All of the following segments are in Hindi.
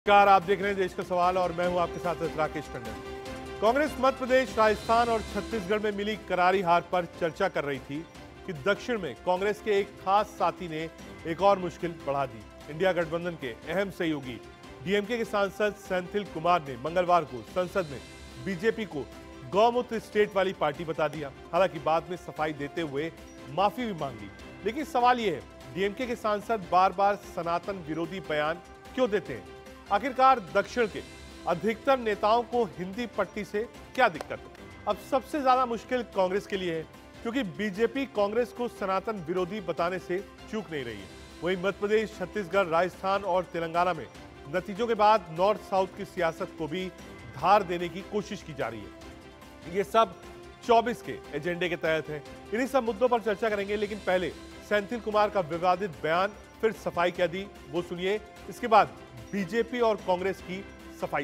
नमस्कार, आप देख रहे हैं देश का सवाल और मैं हूं आपके साथ राकेश टंडन। कांग्रेस मध्य प्रदेश, राजस्थान और छत्तीसगढ़ में मिली करारी हार पर चर्चा कर रही थी कि दक्षिण में कांग्रेस के एक खास साथी ने एक और मुश्किल बढ़ा दी। इंडिया गठबंधन के अहम सहयोगी डीएमके के सांसद सेंथिल कुमार ने मंगलवार को संसद में बीजेपी को गौमूत्र स्टेट वाली पार्टी बता दिया। हालांकि बाद में सफाई देते हुए माफी भी मांगी, लेकिन सवाल यह है, डीएमके के सांसद बार बार सनातन विरोधी बयान क्यों देते हैं? आखिरकार दक्षिण के अधिकतर नेताओं को हिंदी पट्टी से क्या दिक्कत है? अब सबसे ज्यादा मुश्किल कांग्रेस के लिए है, क्योंकि बीजेपी कांग्रेस को सनातन विरोधी बताने से चूक नहीं रही है। वहीं मध्य प्रदेश, छत्तीसगढ़, राजस्थान और तेलंगाना में नतीजों के बाद नॉर्थ साउथ की सियासत को भी धार देने की कोशिश की जा रही है। ये सब 24 के एजेंडे के तहत है। इन्हीं सब मुद्दों पर चर्चा करेंगे, लेकिन पहले सेंथिल कुमार का विवादित बयान, फिर सफाई क्या दी वो सुनिए। इसके बाद बीजेपी और कांग्रेस की सफाई।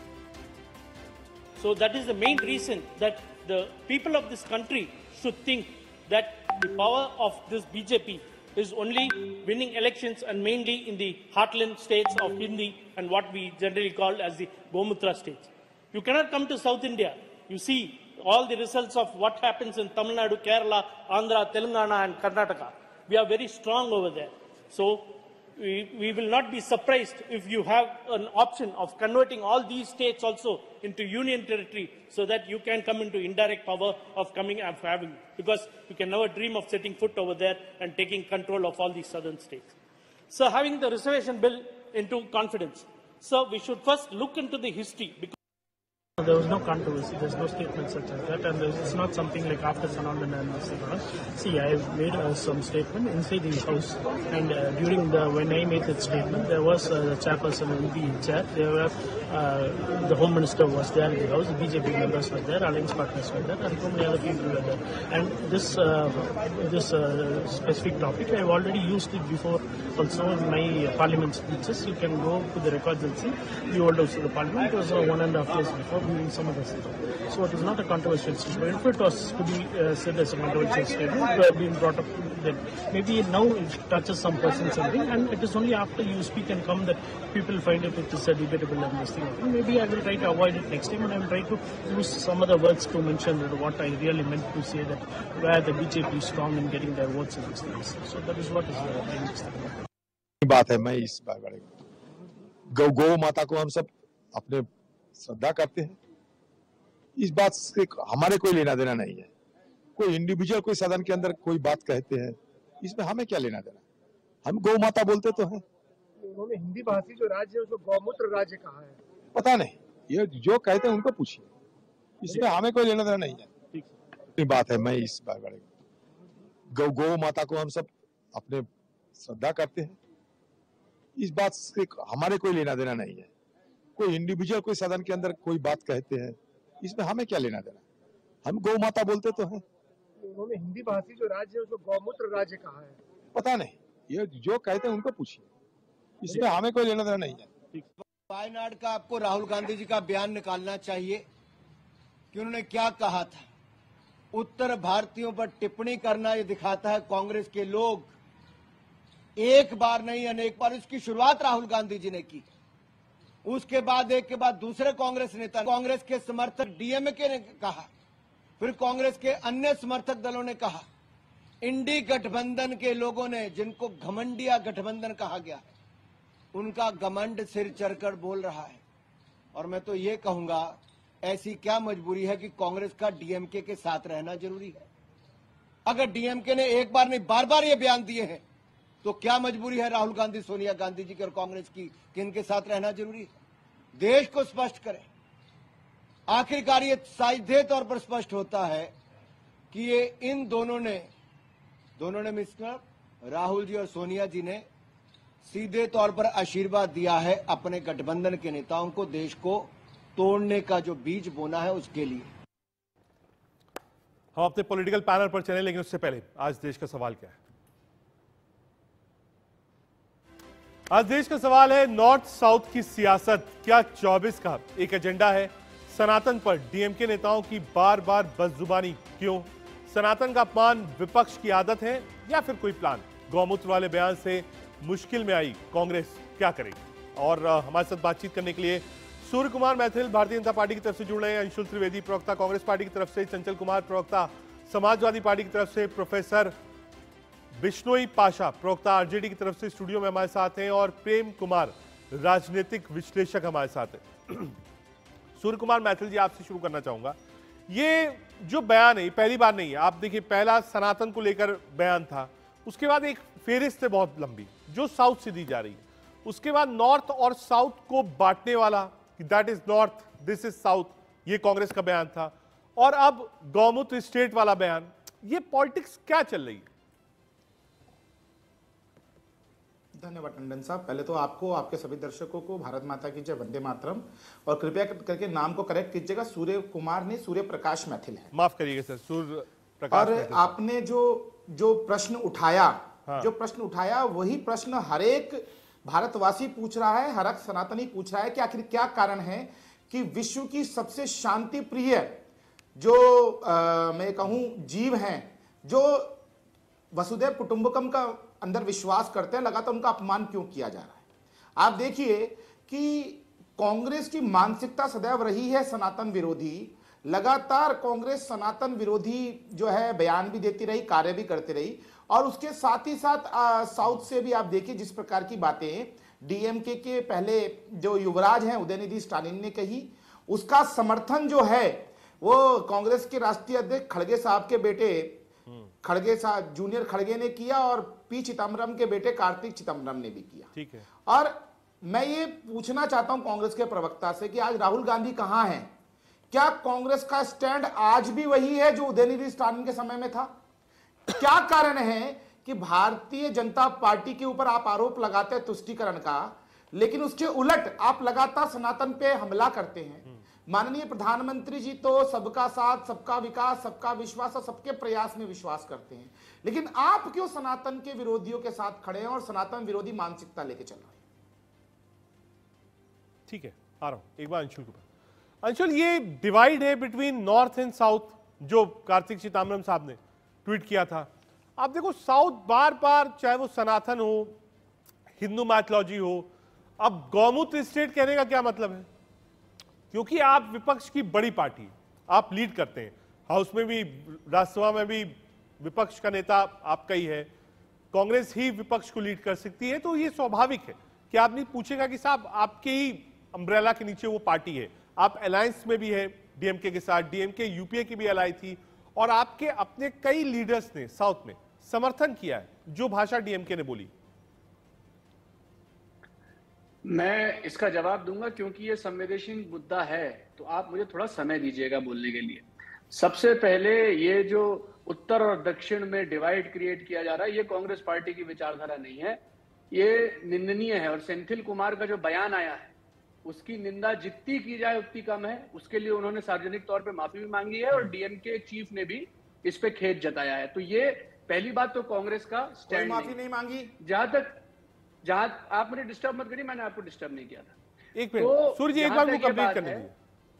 So that is the main reason that the people of this country should think that the power of this BJP is only winning elections and mainly in the heartland states of Hindi and what we generally call as the Gomutra states. You cannot come to South India. You see all the results of what happens in Tamil Nadu, Kerala, Andhra, Telangana and Karnataka. We are very strong over there. So we will not be surprised if you have an option of converting all these states also into union territory so that you can come into indirect power of coming and having, because you can never dream of setting foot over there and taking control of all these southern states. So having the reservation bill into confidence. So we should first look into the history. There was no controversy, there's no statement such as that, and it's not something like after Sanandan and etc. See, I have made some statement inside the house, and when I made that statement, there was the chairperson in the chair, there were the Home Minister was there in the house, the BJP members were there, alliance partners were there, and so many other people were there. And this specific topic, I have already used it before also in my parliament speeches. You can go to the records and see the old house of the parliament. It was 1.5 years before during some of the statement. So it is not a controversial statement. If it was to be said as a controversial statement, being brought up, then maybe now it touches some person something, and it is only after you speak and come that people find it is a debatable and this thing. Maybe I will try to avoid it next time, and I will try to use some other words to mention what I really meant to say, that where the BJP is strong in getting their votes in these things. So that is what is the बात है। मैं इस बार गौ माता को हम सब अपने श्रद्धा करते हैं। इस बात से हमारे कोई लेना देना नहीं है। कोई इंडिविजुअल कोई सदन के अंदर कोई बात कहते हैं, इसमें हमें क्या लेना देना? हम गौ माता बोलते तो हैं। उन्होंने हिंदी भाषी जो राज्य है उसको गौमूत्र राज्य कहा है। पता नहीं, ये जो कहते हैं उनको पूछिए, इसमें हमें कोई लेना देना नहीं है। बात है। मैं इस बार गौ माता को हम सब अपने श्रद्धा करते हैं। इस बात से हमारे कोई लेना देना नहीं है। कोई इंडिविजुअल कोई सदन के अंदर कोई बात कहते हैं, इसमें हमें क्या लेना देना? हम गौ माता बोलते तो हैं। उन्होंने हिंदी भाषी जो राज्य है उसको गौमूत्र राज्य कहा है। पता नहीं, ये जो कहते हैं उनको पूछिए, इसमें हमें कोई लेना देना नहीं है। वायनाड का आपको राहुल गांधी जी का बयान निकालना चाहिए कि उन्होंने क्या कहा था। उत्तर भारतीयों पर टिप्पणी करना ये दिखाता है कांग्रेस के लोग एक बार नहीं अनेक बार इसकी शुरुआत राहुल गांधी जी ने की। उसके बाद एक के बाद दूसरे कांग्रेस नेता, कांग्रेस के समर्थक डीएमके ने कहा, फिर कांग्रेस के अन्य समर्थक दलों ने कहा, इंडी गठबंधन के लोगों ने, जिनको घमंडिया गठबंधन कहा गया, उनका घमंड सिर चढ़कर बोल रहा है। और मैं तो ये कहूंगा, ऐसी क्या मजबूरी है कि कांग्रेस का डीएमके के साथ रहना जरूरी है? अगर डीएमके ने एक बार नहीं बार बार ये बयान दिए हैं, तो क्या मजबूरी है राहुल गांधी, सोनिया गांधी जी की और कांग्रेस की कि इनके साथ रहना जरूरी है? देश को स्पष्ट करें। आखिरकार ये सीधे तौर पर स्पष्ट होता है कि ये इन दोनों ने मिस्टर राहुल जी और सोनिया जी ने सीधे तौर पर आशीर्वाद दिया है अपने गठबंधन के नेताओं को, देश को तोड़ने का जो बीज बोना है उसके लिए। हम अपने पॉलिटिकल पैनल पर चले, लेकिन उससे पहले आज देश का सवाल क्या है? आज देश का सवाल है, नॉर्थ साउथ की सियासत क्या 24 का एक एजेंडा है? सनातन पर डीएमके नेताओं की बार बार बदजुबानी क्यों? सनातन का अपमान विपक्ष की आदत है या फिर कोई प्लान? गौमूत्र वाले बयान से मुश्किल में आई कांग्रेस क्या करेगी? और हमारे साथ बातचीत करने के लिए सूर्य कुमार मैथिल भारतीय जनता पार्टी की तरफ से जुड़ रहे हैं, अंशुल त्रिवेदी प्रवक्ता कांग्रेस पार्टी की तरफ से, चंचल कुमार प्रवक्ता समाजवादी पार्टी की तरफ से, प्रोफेसर बिश्नोई पाशा प्रवक्ता आरजेडी की तरफ से स्टूडियो में हमारे साथ हैं और प्रेम कुमार राजनीतिक विश्लेषक हमारे साथ हैं। सूर्य कुमार मैथिल जी, आपसे शुरू करना चाहूंगा। ये जो बयान है, पहली बार नहीं है। आप देखिए, पहला सनातन को लेकर बयान था, उसके बाद एक फेरिस्त है बहुत लंबी जो साउथ से दी जा रही है, उसके बाद नॉर्थ और साउथ को बांटने वाला, that is north, this is south, ये कांग्रेस का बयान था, और अब गौमूत्र स्टेट वाला बयान। ये पॉलिटिक्स क्या चल रही है? धन्यवाद टंडन साहब। पहले तो आपको, आपके सभी दर्शकों को भारत माता की जय, वंदे मातरम। और कृपया करके नाम को करेक्ट कीजिएगा, सूर्य कुमार नहीं, सूर्य प्रकाश मैथिल है। माफ करिएगा सर, सूर्य प्रकाश। और आपने जो प्रश्न उठाया, जो प्रश्न उठाया वही प्रश्न हर एक भारतवासी पूछ रहा है, हर एक सनातनी पूछ रहा है कि आखिर क्या कारण है कि विश्व की सबसे शांति प्रिय जो मैं कहूं जीव हैं, जो वसुधैव कुटुंबकम का अंदर विश्वास करते हैं, लगातार उनका अपमान क्यों किया जा रहा है। आप देखिए कि कांग्रेस की मानसिकता सदैव रही है सनातन विरोधी। लगातार कांग्रेस सनातन विरोधी जो है बयान भी देती रही, कार्य भी करती रही, और उसके साथ ही साथ साउथ से भी आप देखिए जिस प्रकार की बातें डीएमके के पहले जो युवराज हैं उदयनिधि स्टालिन ने कही, उसका समर्थन जो है वो कांग्रेस के राष्ट्रीय अध्यक्ष खड़गे साहब के बेटे खड़गे साहब, जूनियर खड़गे ने किया, और पी चिदम्बरम के बेटे कार्तिक चिदम्बरम ने भी किया। ठीक है। और मैं ये पूछना चाहता हूं कांग्रेस के प्रवक्ता से कि आज राहुल गांधी कहां हैं? क्या कांग्रेस का स्टैंड आज भी वही है जो उदयनिधि स्टालिन के समय में था? क्या कारण है कि भारतीय जनता पार्टी के ऊपर आप आरोप लगाते हैं तुष्टीकरण का, लेकिन उसके उलट आप लगातार सनातन पे हमला करते हैं? माननीय प्रधानमंत्री जी तो सबका साथ, सबका विकास, सबका विश्वास और सबके प्रयास में विश्वास करते हैं, लेकिन आप क्यों सनातन के विरोधियों के साथ खड़े हैं और सनातन विरोधी मानसिकता लेके चल रहे हैं? ठीक है, आ रहा हूं एक बार अंशुल के पास। अंशुल, ये डिवाइड है बिटवीन नॉर्थ एंड साउथ जो कार्तिक चिदम्बरम साहब ने ट्वीट किया था। आप देखो, साउथ बार बार, चाहे वो सनातन हो, हिंदू मैथोलॉजी हो, अब गौमूत्र स्टेट कहने का क्या मतलब है? क्योंकि आप विपक्ष की बड़ी पार्टी, आप लीड करते हैं, हाउस में भी, राज्यसभा में भी विपक्ष का नेता आपका ही है, कांग्रेस ही विपक्ष को लीड कर सकती है, तो ये स्वाभाविक है कि आप नहीं पूछेगा कि साहब आपके ही अम्ब्रेला के नीचे वो पार्टी है, आप अलायंस में भी है डीएमके के साथ, डीएमके यूपीए की भी अलाई थी, और आपके अपने कई लीडर्स ने साउथ में समर्थन किया है जो भाषा डीएमके ने बोली। मैं इसका जवाब दूंगा क्योंकि ये संवेदनशील मुद्दा है, तो आप मुझे थोड़ा समय दीजिएगा बोलने के लिए। सबसे पहले, ये जो उत्तर और दक्षिण में डिवाइड क्रिएट किया जा रहा है, ये कांग्रेस पार्टी की विचारधारा नहीं है, ये निंदनीय है। और सेंथिल कुमार का जो बयान आया है उसकी निंदा जितनी की जाए उतनी कम है। उसके लिए उन्होंने सार्वजनिक तौर पे माफी भी मांगी है और डीएमके चीफ ने भी इस पे खेद जताया है। तो ये पहली बात तो कांग्रेस का स्टैंड माफी नहीं मांगी। जहां आप मुझे डिस्टर्ब मत करिए, मैंने आपको डिस्टर्ब नहीं किया था। एक मिनट सूर्य जी, एक बार वो कंप्लीट करने दीजिए।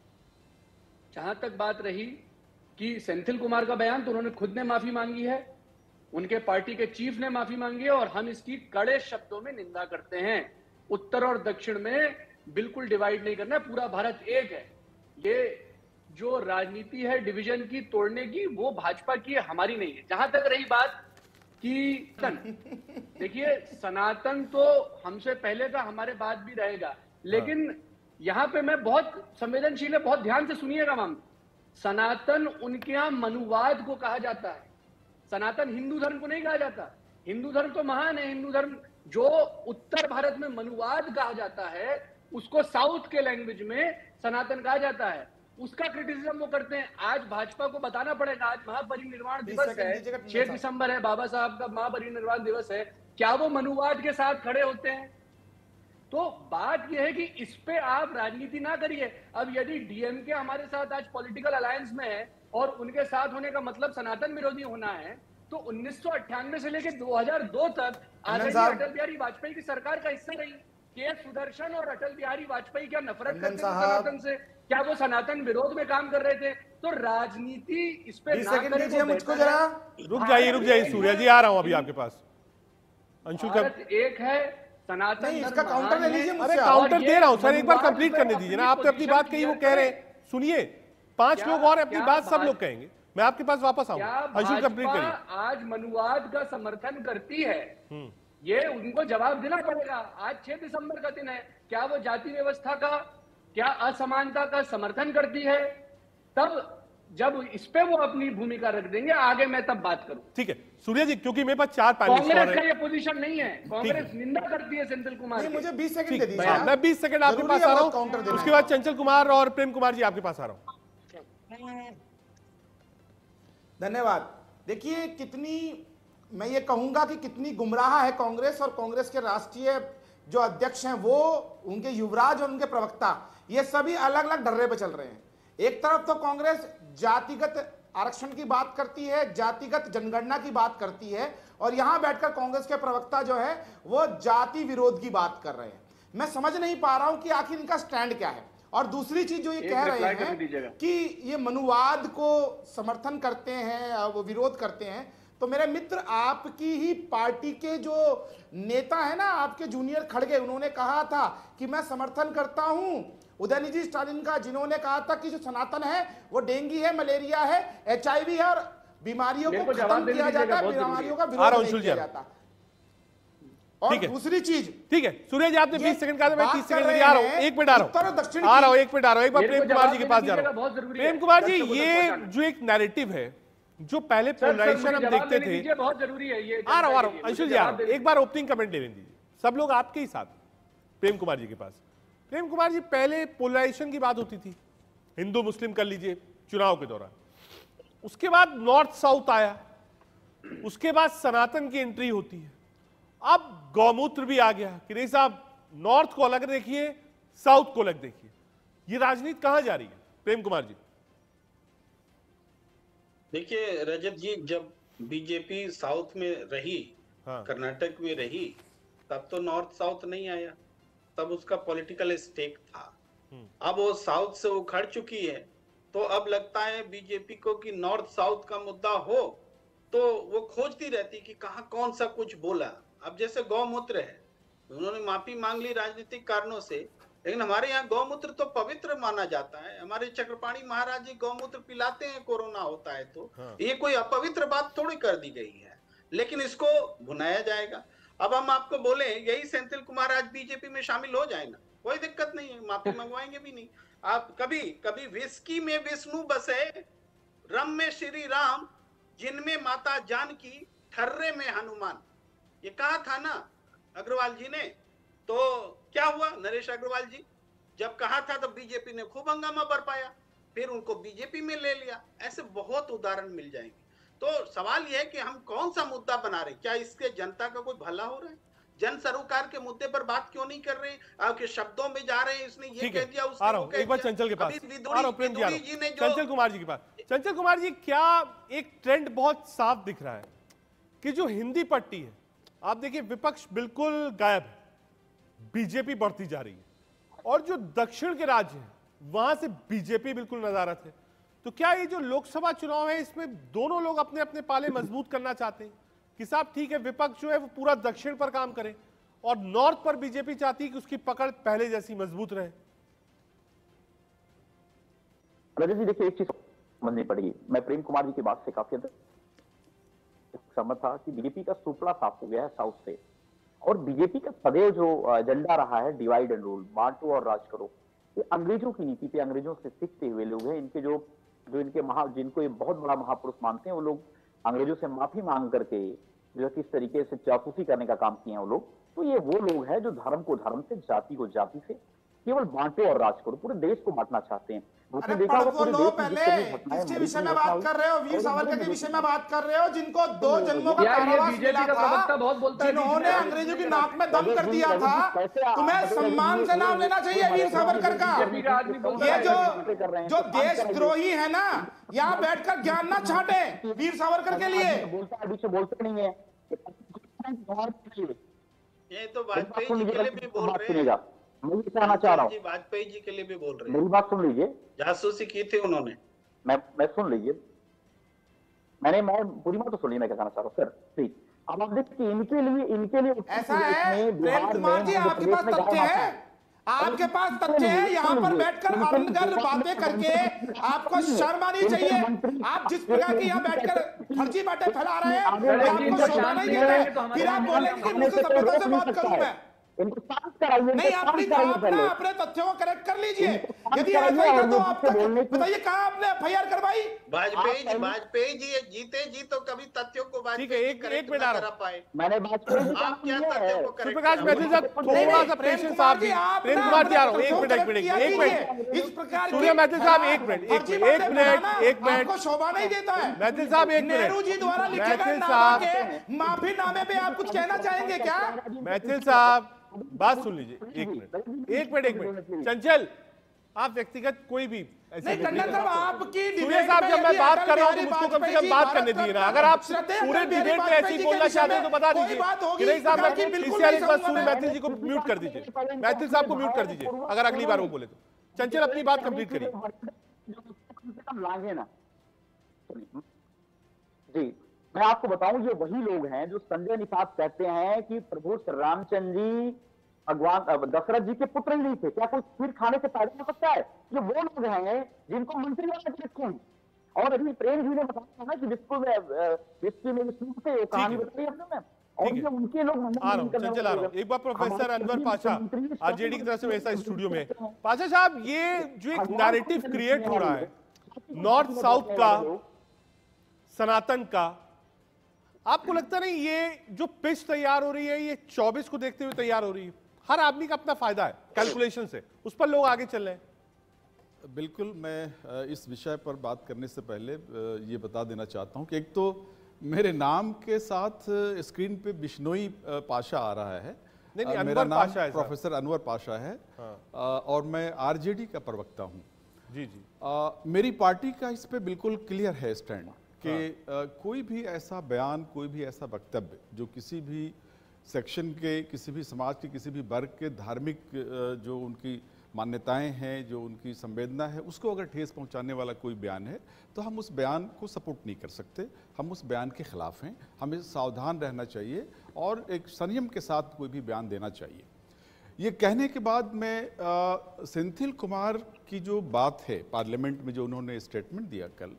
जहां तक बात रही कि सेंथिल कुमार का बयान, तो उन्होंने खुद ने माफी मांगी है, उनके पार्टी के चीफ ने माफी मांगी है, और हम इसकी कड़े शब्दों में निंदा करते हैं। उत्तर और दक्षिण में बिल्कुल डिवाइड नहीं करना, पूरा भारत एक है। ये जो राजनीति है डिवीजन की, तोड़ने की, वो भाजपा की है, हमारी नहीं है। जहां तक रही बात कि देखिए, सनातन तो हमसे पहले का, हमारे बाद भी रहेगा, लेकिन यहां पे मैं बहुत संवेदनशील है, बहुत ध्यान से सुनिएगा मैम। सनातन उनके यहां मनुवाद को कहा जाता है, सनातन हिंदू धर्म को नहीं कहा जाता। हिंदू धर्म तो महान है, हिंदू धर्म जो उत्तर भारत में मनुवाद कहा जाता है, उसको साउथ के लैंग्वेज में सनातन कहा जाता है। उसका क्रिटिसिज्म वो करते हैं। आज भाजपा को बताना पड़ेगा, आज महापरिनिर्वाण दिवस है, 6 दिसंबर है, बाबा साहब का महापरिनिर्वाण दिवस है, क्या वो मनुवाद के साथ खड़े होते हैं? तो बात यह है कि इस पे आप राजनीति ना करिए। अब यदि डीएमके हमारे साथ आज पॉलिटिकल अलायंस में है और उनके साथ होने का मतलब सनातन विरोधी होना है, तो 1998 से लेकर 2002 तक आदरणीय अटल बिहारी वाजपेयी की सरकार का हिस्सा रही। के सुदर्शन और अटल बिहारी वाजपेयी क्या नफरत करते थे सनातन से? क्या वो सनातन विरोध में काम कर रहे थे? तो राजनीति इस पे ना करें। मुझको जरा रुक जाइए सूर्या जी, आ रहा हूं अभी आपके पास। भारत एक है, सनातन नहीं, धर्म इसका काउंटर ले महान है। लीजिए मुझसे अरे आप। काउंटर और ये दे रहा हूं सर, एक बार मनुवाद कंप्लीट में करने वो दीजिए ना। अपनी आपने अपनी बात कही, वो पोजीशन कह रहे क्लियर हैं, सुनिए 5 क्या- लोग और अपनी क्या बात सब लोग भाज- कहेंगे, मैं आपके पास वापस क्या आऊंगा। अंशुल कंप्लीट भाजपा करिए। आज मनुवाद का समर्थन करती है? ये उनको जवाब देना पड़ेगा। आज 6 दिसंबर का दिन है, क्या वो जाति व्यवस्था का, क्या असमानता का समर्थन करती है? तब जब इस पे वो अपनी भूमिका रख देंगे आगे, मैं तब बात करूं। ठीक है सूर्य जी, क्योंकि मेरे पास 4 पैनलिस्ट और कांग्रेस का हैं। ये पोजीशन नहीं है। कांग्रेस निंदा करती है सेंथिल कुमार नहीं, की। मुझे 20 सेकंड दे ठीक, दीजिए हाँ, आप। मैं 20 सेकंड आपके जरूरी पास है आ रहा बहुत काउंटर हूं, देना उसके है। बाद चंचल कुमार और प्रेम कुमार जी आपके पास आ रहा हूं। धन्यवाद। देखिए कितनी, मैं ये कहूंगा कि कितनी गुमराह है कांग्रेस, और कांग्रेस के राष्ट्रीय जो अध्यक्ष हैं वो, उनके युवराज और उनके प्रवक्ता, ये सभी अलग अलग डर्रे पे चल रहे हैं। एक तरफ तो कांग्रेस जातिगत आरक्षण की बात करती है, जातिगत जनगणना की बात करती है, और यहां बैठकर कांग्रेस के प्रवक्ता जो है वो जाति विरोध की बात कर रहे हैं। मैं समझ नहीं पा रहा हूं कि आखिर इनका स्टैंड क्या है। और दूसरी चीज जो ये कह रहे हैं कि ये मनुवाद को समर्थन करते हैं, वो विरोध करते हैं, तो मेरे मित्र आपकी ही पार्टी के जो नेता है ना, आपके जूनियर खड़गे, उन्होंने कहा था कि मैं समर्थन करता हूं उदयनिधि स्टालिन का, जिन्होंने कहा था कि जो सनातन है वो डेंगू है, मलेरिया है, HIV है, और बीमारियों को खत्म किया जाता है, बीमारियों का विरोध नहीं किया जाता। और दूसरी चीज, ठीक है सूर्य जी, आपने 20 सेकंड कहा था, मैं 30 सेकंड रहे आ रहा हूं, हैं, एक मिनट आ रहा उत्तर और दक्षिण हूं, आ रहा हूं, की। एक मिनट आ रहा हूं, एक बार मेरे को प्रेम कुमार जी के जवाब पास देने जा की रहा जगह बहुत हूं। जरूरी है। प्रेम कुमार जी, दर्शकों तक ये पहुंचाना। जो एक नैरेटिव है, जो पहले सर, पोलराइजेशन मुझे हम जवाब देखते देने थे, दीजिए, बहुत जरूरी है ये। आ रहा हूं अंशुल जी, आ रहा हूं, जवाब एक बार ओपनिंग कमेंट ले दीजिए, सब लोग आपके ही साथ। प्रेम कुमार जी के पास, प्रेम कुमार जी, पहले पोलराइजेशन की बात होती थी, हिंदू मुस्लिम कर लीजिए चुनाव के दौरान, उसके बाद नॉर्थ साउथ आया, उसके बाद सनातन की एंट्री होती है, अब गौमूत्र भी आ गया कि नहीं साहब, नॉर्थ को अलग देखिए, साउथ को अलग देखिए। ये राजनीति कहां जा रही है प्रेम कुमार जी? देखिए रजत जी, जब बीजेपी साउथ में रही, कर्नाटक में रही, तब तो नॉर्थ साउथ नहीं आया, तब उसका पॉलिटिकल स्टेक था। अब वो साउथ से उखड़ चुकी है, तो अब लगता है बीजेपी को कि नॉर्थ साउथ का मुद्दा हो तो वो खोजती रहती कि कहाँ कौन सा कुछ बोला। अब जैसे गौमूत्र है, उन्होंने माफी मांग ली राजनीतिक कारणों से, लेकिन हमारे यहाँ गौमूत्र तो पवित्र माना जाता है। हमारे चक्रपाणी महाराज जी गौमूत्र पिलाते हैं, कोरोना होता है तो ये कोई अपवित्र बात थोड़ी कर दी गई है, लेकिन इसको भुनाया जाएगा। अब हम आपको बोले यही सेंथिल कुमार आज बीजेपी में शामिल हो जाए ना, कोई दिक्कत नहीं है, माफी मंगवाएंगे भी नहीं। आप कभी कभी विस्की में विष्णु बसे, रम में श्री राम, जिनमें माता जानकी, ठर्रे में हनुमान, ये कहा था ना अग्रवाल जी ने। तो क्या हुआ, नरेश अग्रवाल जी जब कहा था तो बीजेपी ने खूब हंगामा बरपाया, फिर उनको बीजेपी में ले लिया। ऐसे बहुत उदाहरण मिल जाएंगे। तो सवाल यह है कि हम कौन सा मुद्दा बना रहे हैं, क्या इसके जनता का कोई भला हो रहा है? जन सरोकार के मुद्दे पर बात क्यों नहीं कर रहे? आपके शब्दों में जा रहे हैं, इसने ये कह दिया, उसने वो कह एक बार दिया। चंचल के पास अभी आ रहा हूं, प्रेम जी आ रहा विदुरी जी ने हूं, जो चंचल कुमार जी के पास। चंचल कुमार जी, क्या एक ट्रेंड बहुत साफ दिख रहा है कि जो हिंदी पट्टी है, आप देखिए विपक्ष बिल्कुल गायब है, बीजेपी बढ़ती जा रही है, और जो दक्षिण के राज्य हैं वहां से बीजेपी बिल्कुल नदारत है। तो क्या ये जो लोकसभा चुनाव है, इसमें दोनों लोग अपने अपने पाले मजबूत करना चाहते हैं कि साहब ठीक है, विपक्ष जो है वो पूरा दक्षिण पर काम करे, और नॉर्थ पर बीजेपी चाहती है कि उसकी पकड़ पहले जैसी मजबूत रहे? रजत जी देखिए, एक चीज समझनी पड़ेगी, मैं प्रेम कुमार जी की बात से काफी हद तक सहमत था कि बीजेपी का सुपड़ा साफ हो गया है साउथ से, और बीजेपी का सदैव जो एजेंडा रहा है डिवाइड एंड रूल, बांटो और राज करो, ये अंग्रेजों की नीति पे, अंग्रेजों से सीखते हुए लोग हैं। इनके जो इनके जिनको ये बहुत बड़ा महापुरुष मानते हैं, वो लोग अंग्रेजों से माफी मांग करके जो किस तरीके से जासूसी करने का काम किए हैं वो लोग। तो ये वो लोग हैं जो धर्म को धर्म से, जाति को जाति से, केवल बांटो और राज करो, पूरे देश को बांटना चाहते हैं। अरे पढ़ो लो पहले, किसके विषय में बात कर रहे हो? वीर सावरकर के विषय में बात कर रहे हो, जिनको 2 जन्मों का कारावास मिला था, जिन्होंने अंग्रेजों की नाक में दम कर दिया था। तुम्हें सम्मान से नाम लेना चाहिए वीर सावरकर का। ये जो देशद्रोही है ना, यहाँ बैठकर ज्ञान ना छाटे वीर सावरकर के लिए। बोलते नहीं है, ये तो वाजपेयी जी के लिए भी बोल रहे हैं, मैं ये कहना चाह रहा हूँ, वाजपेयी जी के लिए भी बोल रहे हैं। मेरी बात सुन लीजिए, जासूसी की थी उन्होंने। मैं सुन लीजिए, मैं पूरी बात तो सुन ली, मैं क्या कहना चाह रहा हूँ सर प्लीज। अब आप देखिए इनके लिए ऐसा है प्रेम कुमार जी, आपके पास तथ्य है, आपके पास तथ्य है। यहाँ पर बैठकर अनर्गल बातें करके आपको शर्म आनी चाहिए। आप जिस प्रकार की यहाँ बैठकर फर्जी बातें फैला रहे हैं, आपको शोभा नहीं देता है। फिर आप बोलेंगे कि मुझसे सभ्यता से बात करूं मैं। इनको शांत कराइए, नहीं, अपने तथ्यों को करेक्ट कर लीजिए। यदि ऐसा ही था तो आप बताइए कहाँ आपने एफआईआर करवाई? वाजपेयी जी जीते जी तो कभी तत्यों को ठीक है, एक मिनट आ रहा पाए। मैंने आप क्या तथ्यों को करेक्ट प्रकाश मैथिल साहब थोड़ा सा पेशेंस आप प्रेम कुमार जी आ रहा हूँ, एक मिनट इस प्रकार सूर्य मैथिल साहब एक मिनट आपको शोभा नहीं देता है। मैथिल साहब एक मिनट, नेहरू जी द्वारा लिखे गए नामे के माफीनामे पे आप कुछ कहना चाहेंगे क्या? मैथिल साहब बात सुन लीजिए, एक मिनट चंचल, आप व्यक्तिगत कोई भी नहीं, टंडन साहब आपकी सूर्य साहब जब मैं बात कर रहा हूं तो मुझको कम से कम बात करने दीजिए ना। अगर आप पूरे डिबेट में ऐसी बोलना चाहते हैं तो बता दीजिए। नहीं साहब, पीसीआर एक बार सूर्य मैथिल जी को म्यूट कर दीजिए, मैथिल साहब को म्यूट कर दीजिए अगर अगली बार वो बोले तो। चंचल अपनी बात कंप्लीट करिए। ना जी, मैं आपको बताऊं, ये वही लोग हैं जो संजय निषाद कहते हैं कि प्रभु श्री रामचंद्र जी भगवान दशरथ जी के पुत्र ही नहीं थे, क्या कोई खीर खाने से पैदा हो सकता है? ये वो लोग हैं जिनको मंत्री बना के रखे हैं। और अभी प्रेम जी ने बताया ना कि विश्व में से कहानी बताई हमने, और ये उनके लोग चंचल आ रहा हूं। एक बार प्रोफेसर अनवर पाशा आरजेडी की तरफ से वैसा स्टूडियो में। पाशा साहब, ये जो एक नैरेटिव क्रिएट हो रहा है नॉर्थ साउथ का, सनातन का, आपको लगता नहीं ये जो पिच तैयार हो रही है ये 24 को देखते हुए तैयार हो रही है? हर आदमी का अपना फायदा है कैलकुलेशन से, उस पर लोग आगे चल रहे हैं। बिल्कुल, मैं इस विषय पर बात करने से पहले ये बता देना चाहता हूं कि एक तो मेरे नाम के साथ स्क्रीन पे बिश्नोई पाशा आ रहा है। नहीं, मेरा नाम पाशा है, प्रोफेसर अनवर पाशा है। हाँ। और मैं आरजेडी का प्रवक्ता हूं। जी जी। मेरी पार्टी का इस पे बिल्कुल क्लियर है स्टैंड कि कोई भी ऐसा बयान, कोई भी ऐसा वक्तव्य जो किसी भी सेक्शन के, किसी भी समाज के, किसी भी वर्ग के धार्मिक जो उनकी मान्यताएं हैं, जो उनकी संवेदना है, उसको अगर ठेस पहुंचाने वाला कोई बयान है तो हम उस बयान को सपोर्ट नहीं कर सकते। हम उस बयान के खिलाफ हैं। हमें सावधान रहना चाहिए और एक संयम के साथ कोई भी बयान देना चाहिए। ये कहने के बाद मैं सेंथिल कुमार की जो बात है पार्लियामेंट में, जो उन्होंने स्टेटमेंट दिया कल,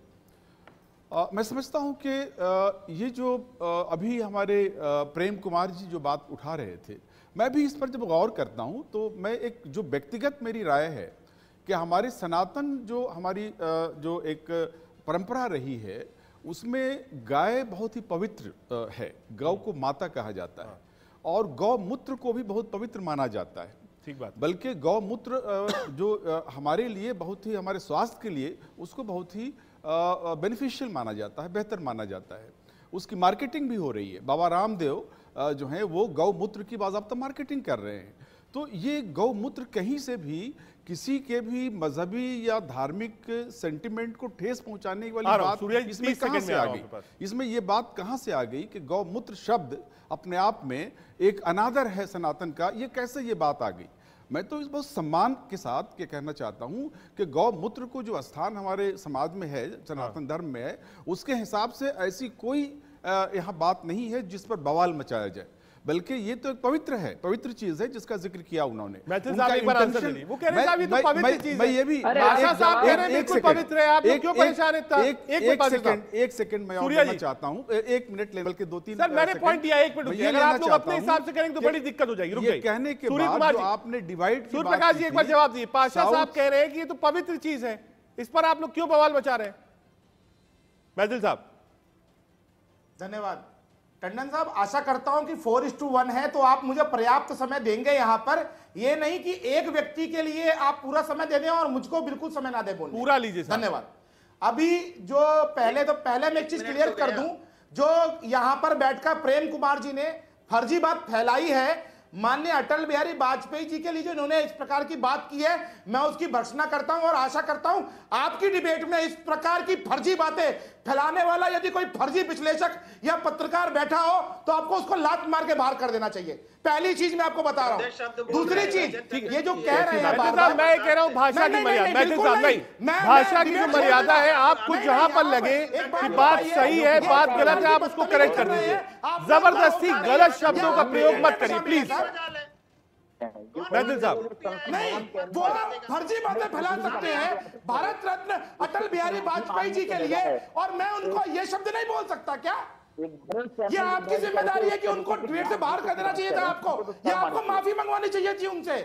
मैं समझता हूं कि ये जो अभी हमारे प्रेम कुमार जी जो बात उठा रहे थे, मैं भी इस पर जब गौर करता हूं तो मैं एक जो व्यक्तिगत मेरी राय है कि हमारे सनातन जो हमारी जो एक परंपरा रही है उसमें गाय बहुत ही पवित्र है। गौ को माता कहा जाता है और गौमूत्र को भी बहुत पवित्र माना जाता है। ठीक बात। बल्कि गौमूत्र जो हमारे लिए बहुत ही, हमारे स्वास्थ्य के लिए उसको बहुत ही बेनिफिशियल माना जाता है, बेहतर माना जाता है। उसकी मार्केटिंग भी हो रही है। बाबा रामदेव जो हैं वो गौमूत्र की बाज़ाब्ता मार्केटिंग कर रहे हैं। तो ये गौमूत्र कहीं से भी किसी के भी मजहबी या धार्मिक सेंटिमेंट को ठेस पहुंचाने वाली बात इसमें कहां से आ गई? इसमें ये बात कहां से आ गई कि गौमूत्र शब्द अपने आप में एक अनादर है सनातन का? ये कैसे ये बात आ गई? मैं तो इस बहुत सम्मान के साथ ये कहना चाहता हूं कि गौमूत्र को जो स्थान हमारे समाज में है, सनातन धर्म में है, उसके हिसाब से ऐसी कोई यहाँ बात नहीं है जिस पर बवाल मचाया जाए। बल्कि ये तो एक पवित्र है, पवित्र चीज है जिसका जिक्र किया उन्होंने। वो कह रहे साहब ये तो पवित्र चीज है। मैं ये भी पवित्र है, आप लोग क्यों परेशान इतना? एक सेकंड मैं और कहना चाहता हूं, 1 मिनट लेवल के 2-3 सर मैंने पॉइंट दिया, 1 मिनट। अगर आप लोग अपने हिसाब से करेंगे तो बड़ी दिक्कत हो जाएगी। रुक जाइए। कहने के बाद जो आपने डिवाइड, सूर्य प्रकाश जी एक बार जवाब दिए। पाशा साहब कह रहे हैं कि ये तो पवित्र चीज है, इस पर आप लोग क्यों बवाल मचा रहे हैं? मैथिल साहब। धन्यवाद। टंडन साहब, आशा करता हूं कि 4:1 है तो आप मुझे पर्याप्त समय देंगे यहां पर। ये नहीं कि एक व्यक्ति के लिए आप पूरा समय दे दें और मुझको बिल्कुल समय ना दे बोलने। पूरा लीजिए। धन्यवाद। अभी जो पहले मैं एक चीज क्लियर कर दूं, जो यहां पर बैठकर प्रेम कुमार जी ने फर्जी बात फैलाई है माननीय अटल बिहारी वाजपेयी जी के लिए, जो इन्होंने इस प्रकार की बात की है, मैं उसकी भर्त्सना करता हूं और आशा करता हूं आपकी डिबेट में इस प्रकार की फर्जी बातें फैलाने वाला यदि कोई फर्जी विश्लेषक या पत्रकार बैठा हो तो आपको उसको लात मार के बाहर कर देना चाहिए। पहली चीज मैं आपको बता रहा हूं। दूसरी चीज, ये जो कह रहे हैं मैं कह रहा हूं भाषा की मर्यादा, नहीं, भाषा की जो मर्यादा है, आपको जहां पर लगे कि बात सही है, बात गलत है, आप उसको करेक्ट कर दीजिए। जबरदस्ती गलत शब्दों का प्रयोग मत करिए प्लीज। महफिल साहब, नहीं, वो फर्जी बातें फैला सकते हैं भारत रत्न अटल बिहारी वाजपेयी जी के लिए, और मैं उनको ये शब्द नहीं बोल सकता क्या? ये आपकी जिम्मेदारी है कि उनको डिबेट से बाहर कर देना चाहिए था आपको, या आपको माफी मंगवानी चाहिए थी उनसे।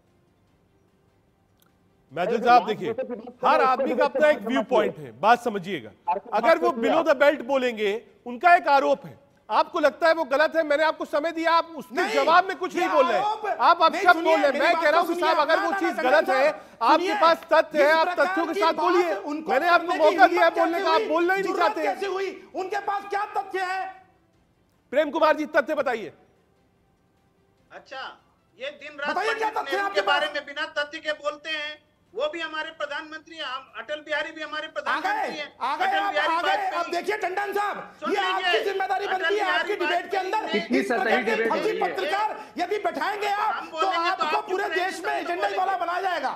महफिल साहब देखिए, हर आदमी का अपना एक व्यू पॉइंट है, बात समझिएगा। अगर वो बिलो द बेल्ट बोलेंगे, उनका एक आरोप है, आपको लगता है वो गलत है, मैंने आपको समय दिया, आप उसके जवाब में कुछ नहीं बोल रहे, आप अब शब्द बोल रहे हैं। मैं कह रहा हूं कि साहब अगर वो चीज गलत है, आपके पास तथ्य है, आप तथ्यों के साथ बोलिए। मैंने आपको मौका दिया बोलने का, आप बोलना ही नहीं चाहते। कैसे हुई? उनके पास क्या तथ्य है? प्रेम कुमार जी, तथ्य बताइए। अच्छा, ये दिन रात पंडित के बारे में बिना तथ्य के बोलते हैं, वो भी हमारे प्रधानमंत्री हैं, अटल बिहारी भी हमारे प्रधानमंत्री हैं। अटल बिहारी वाजपेयी। अब देखिए टंडन साहब, ये आपकी जिम्मेदारी बनती है आपकी डिबेट के अंदर। कितनी सतही डिबेट हो रही है। पत्रकार यदि बैठाएंगे आप, तो आपको पूरे देश में एजेंडा वाला बनाया जाएगा।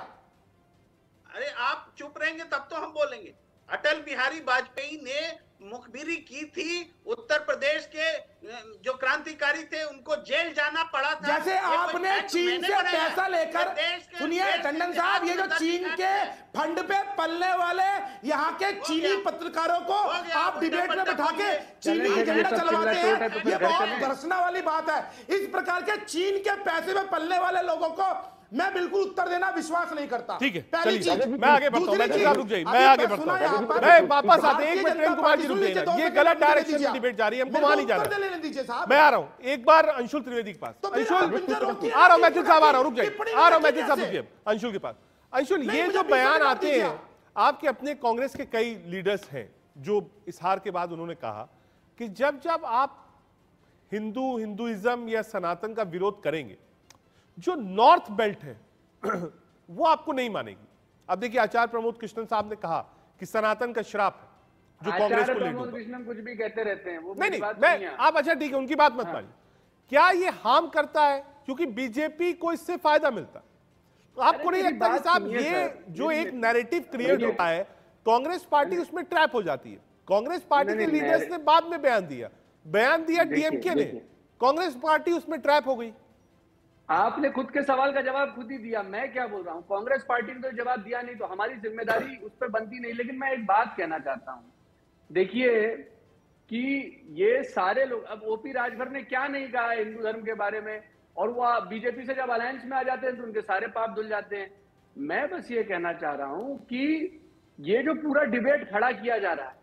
अरे आप चुप रहेंगे तब तो हम बोलेंगे। अटल बिहारी वाजपेयी ने मुखबिरी की थी, उत्तर प्रदेश के जो क्रांतिकारी थे उनको जेल जाना पड़ा था। जैसे आपने चीन से पैसा लेकर, सुनिए टंडन साहब, ये जो चीन के फंड पे पलने वाले यहाँ के चीनी पत्रकारों को आप डिबेट में बैठा के चीनी एजेंडा चलवाते हैं, ये बहुत बरसना वाली बात है। इस प्रकार के चीन के पैसे में पलने वाले लोगों को मैं बिल्कुल उत्तर देना विश्वास नहीं करता। ठीक है, पहली चीज मैं आगे बढ़ता हूं, मैं आगे बढ़ता हूं, मैं वापस आते हैं। एक मिनट प्रेम कुमार जी रुक जाइए, ये गलत डायरेक्शन में डिबेट जा रही है, हमको वहां नहीं जाना। मैं आ रहा हूं, एक बार अंशुल त्रिवेदी के पास। अंशुल आ रहा हूं, मैथिल साहब आ रहा हूं, रुक जाइए, आ रहा हूं मैथिल साहब, रुकिए अंशुल के पास। अंशुल, ये जो बयान आते हैं, आपके अपने कांग्रेस के कई लीडर्स हैं जो इस हार के बाद उन्होंने कहा कि जब जब आप हिंदुइज्म या सनातन का विरोध करेंगे, जो नॉर्थ बेल्ट है वो आपको नहीं मानेगी। अब देखिए, आचार्य प्रमोद कृष्णन साहब ने कहा कि सनातन का श्राप है जो कांग्रेस को लीड होगा। कुछ भी कहते रहते हैं, वो नहीं, मैं आप अच्छा ठीक है, उनकी बात मत मानिए। क्या ये हार्म करता है? क्योंकि बीजेपी को इससे फायदा मिलता है। तो आपको नहीं लगता कि साहब ये जो एक नैरेटिव क्रिएट होता है, कांग्रेस पार्टी उसमें ट्रैप हो जाती है? कांग्रेस पार्टी के लीडर्स ने बाद में बयान दिया डीएमके ने, कांग्रेस पार्टी उसमें ट्रैप हो गई। आपने खुद के सवाल का जवाब खुद ही दिया, मैं क्या बोल रहा हूं? कांग्रेस पार्टी ने तो जवाब दिया नहीं, तो हमारी जिम्मेदारी उस पर बनती नहीं। लेकिन मैं एक बात कहना चाहता हूं, देखिए कि ये सारे लोग, अब ओपी राजभर ने क्या नहीं कहा हिंदू धर्म के बारे में, और वो बीजेपी से जब अलायंस में आ जाते हैं तो उनके सारे पाप धुल जाते हैं। मैं बस ये कहना चाह रहा हूं कि ये जो पूरा डिबेट खड़ा किया जा रहा है,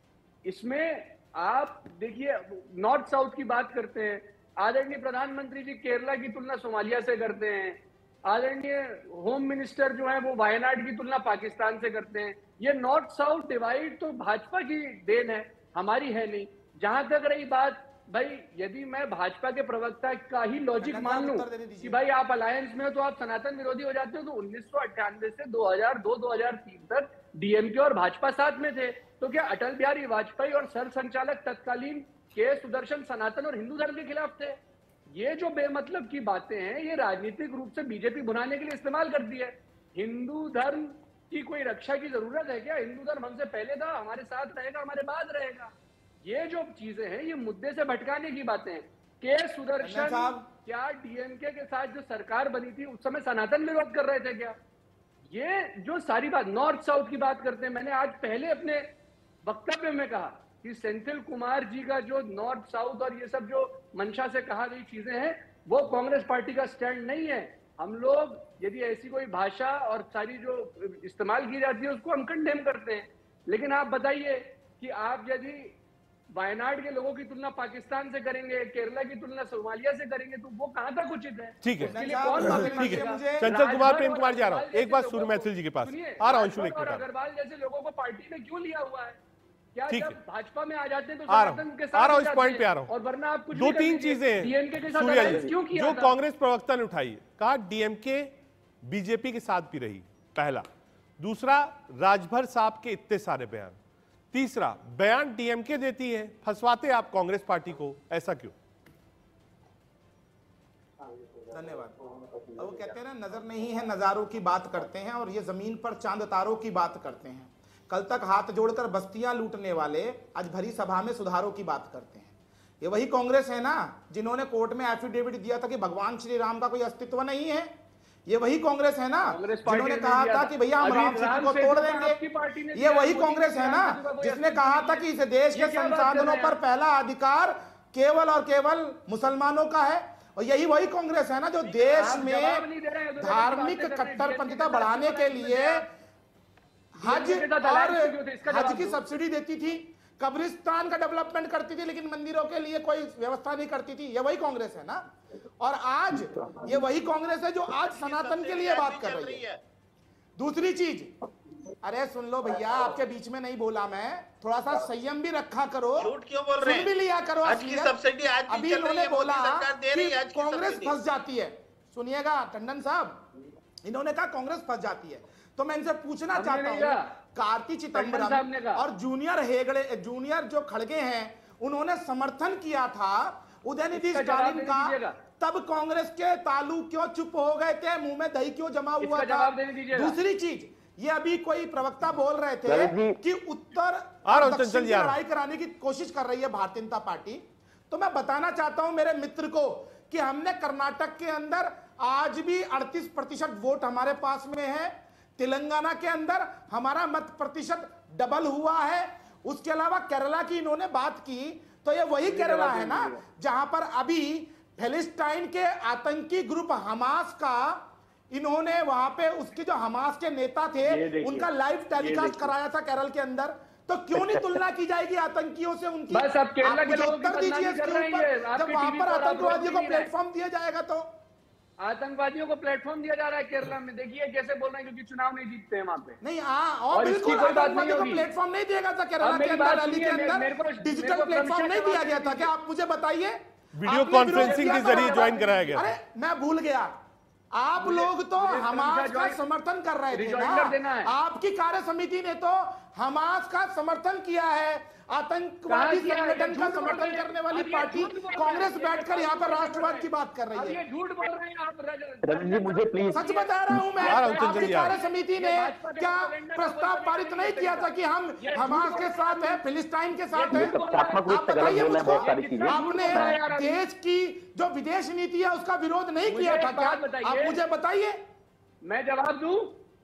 इसमें आप देखिए, नॉर्थ साउथ की बात करते हैं, आदरणीय प्रधानमंत्री जी केरला की तुलना सोमालिया से करते हैं, आदरणीय होम मिनिस्टर जो है वो वायनाड की तुलना पाकिस्तान से करते हैं। ये नॉर्थ साउथ डिवाइड तो भाजपा की देन है, हमारी है नहीं। जहां तक रही बात, भाई यदि मैं भाजपा के प्रवक्ता का ही लॉजिक मान लूं कि भाई आप अलायंस में हो तो आप सनातन विरोधी हो जाते हो, तो 1998 से 2002-2003 तक डीएमके और भाजपा साथ में थे, तो क्या अटल बिहारी वाजपेयी और सर संचालक तत्कालीन के सुदर्शन सनातन और हिंदू धर्म के खिलाफ थे? ये जो बेमतलब की बातें हैं, ये राजनीतिक रूप से बीजेपी भुनाने के लिए इस्तेमाल करती है। हिंदू धर्म की कोई रक्षा की जरूरत है क्या? हिंदू धर्म हमसे पहले था, हमारे साथ रहेगा, हमारे बाद रहेगा। ये जो चीजें हैं, ये मुद्दे से भटकाने की बातें हैं। के सुदर्शन क्या डीएमके के साथ जो सरकार बनी थी उस समय सनातन विरोध कर रहे थे क्या? ये जो सारी बात, नॉर्थ साउथ की बात करते हैं, मैंने आज पहले अपने वक्तव्य में कहा कि सेंथिल कुमार जी का जो नॉर्थ साउथ और ये सब जो मंशा से कहा गई चीजें हैं, वो कांग्रेस पार्टी का स्टैंड नहीं है। हम लोग यदि ऐसी कोई भाषा और सारी जो इस्तेमाल की जाती है उसको हम कंडेम करते हैं। लेकिन आप बताइए कि आप यदि वायनाड के लोगों की तुलना पाकिस्तान से करेंगे, केरला की तुलना सोमालिया से करेंगे, तो वो कहां तक उचित है? ठीक है, ठीक है। चंचल कुमार, प्रेम कुमार जी आ रहा हूं, एक बात सूर्य मैथिल जी के पास आ रहा हूं। और अग्रवाल जैसे लोगों को पार्टी में क्यों लिया हुआ है? क्या ठीक जब भाजपा में आ जाते हैं तो आ रहा हूं, इस पॉइंट पे आ रहा हूं। और वरना आप कुछ 2-3 चीजें डीएमके के साथ सूर्या क्यों किया जो कांग्रेस प्रवक्ता ने उठाई, कहा डीएमके बीजेपी के साथ भी रही, पहला। दूसरा, राजभर साहब के इतने सारे बयान। तीसरा, बयान डीएमके देती है, फंसवाते आप कांग्रेस पार्टी को, ऐसा क्यों? धन्यवाद। वो कहते हैं ना, नजर नहीं है नजारों की बात करते हैं और ये जमीन पर चांद तारों की बात करते हैं। कल तक हाथ जोड़कर बस्तियां लूटने वाले आज भरी सभा में सुधारों की बात करते हैं। ये वही कांग्रेस है ना जिन्होंने कोर्ट में एफिडेविट दिया था कि भगवान श्री राम का कोई अस्तित्व नहीं है। ये वही कांग्रेस है ना जिन्होंने कहा था कि भैया हम राम सेतु को तोड़ देंगे। ये वही कांग्रेस है ना जिसने कहा था कि इस देश के संसाधनों पर पहला अधिकार केवल और केवल मुसलमानों का है। और यही वही कांग्रेस है ना जो देश में धार्मिक कट्टरपंथीता बढ़ाने के लिए हज की सब्सिडी देती थी, कब्रिस्तान का डेवलपमेंट करती थी, लेकिन मंदिरों के लिए कोई व्यवस्था नहीं करती थी। ये वही कांग्रेस है ना। और आज ये वही कांग्रेस है जो आज सनातन के लिए बात कर रही है। दूसरी चीज, अरे सुन लो भैया, आपके बीच में नहीं बोला मैं, थोड़ा सा संयम भी रखा करो। झूठ क्यों बोल रहे हैं? सुन भी लिया करो। आज की सब्सिडी आज भी चल रही है, बोला सरकार दे रही है, आज की कांग्रेस सब्सिडी। फंस जाती है। सुनिएगा टंडन साहब, इन्होंने कहा कांग्रेस फंस जाती है, तो मैं इनसे पूछना चाहता हूँ, कार्ति चिदंबरम और जूनियर जो खड़गे हैं, उन्होंने समर्थन किया था उदयनिधि स्टालिन का, तब कांग्रेस के तालु क्यों चुप हो गए थे, मुंह में दही क्यों जमा हुआ था? दूसरी चीज, ये अभी कोई प्रवक्ता बोल रहे थे कि उत्तर और दक्षिण की लड़ाई कराने की कोशिश कर रही है भारतीय जनता पार्टी। तो मैं बताना चाहता हूं मेरे मित्र को कि हमने कर्नाटक के अंदर आज भी 38% वोट हमारे पास में है। तेलंगाना के अंदर हमारा मत प्रतिशत डबल हुआ है। उसके अलावा केरला की इन्होंने बात की, तो ये वही केरला है ना जहां पर अभी पैलेस्टाइन के आतंकी ग्रुप हमास का इन्होंने वहां पे उसके जो हमास के नेता थे उनका लाइव टेलीकास्ट कराया था केरल के अंदर। तो क्यों नहीं तुलना की जाएगी आतंकियों से उनकी? बस अब केरला के लोगों की उत्तर दीजिए इसके ऊपर। जब वहां पर आतंकवादियों को प्लेटफॉर्म दिया जाएगा तो आतंकवादियों को प्लेटफॉर्म दिया जा रहा है केरला में। देखिए कैसे बोल रहे हैं, क्योंकि चुनाव नहीं जीतते हैं वहां पे। नहीं, और बिल्कुल आतंकवादियों को प्लेटफॉर्म नहीं दिया गया था केरला के अंदर, रैली के अंदर डिजिटल प्लेटफॉर्म नहीं दिया गया था क्या? आप मुझे बताइए। वीडियो कॉन्फ्रेंसिंग के जरिए ज्वाइन कराया गया। अरे मैं भूल गया, आप लोग तो हमास का समर्थन कर रहे थे ना। आपकी कार्य समिति ने तो हमास का समर्थन किया है। आतंकवादी संगठन का समर्थन करने वाली पार्टी कांग्रेस बैठकर यहाँ पर राष्ट्रवाद की बात कर रही है। झूठ बोल रहे हैं आप रजत जी, मुझे प्लीज। सच बता रहा हूँ मैं। आपकी कार्य समिति ने क्या प्रस्ताव पारित नहीं किया था कि हम हमास के साथ हैं, फिलिस्तीन के साथ हैं? आप बताइए मुझको, आपने देश की जो विदेश नीति है उसका विरोध नहीं किया था क्या? आप मुझे बताइए। मैं जवाब दूं?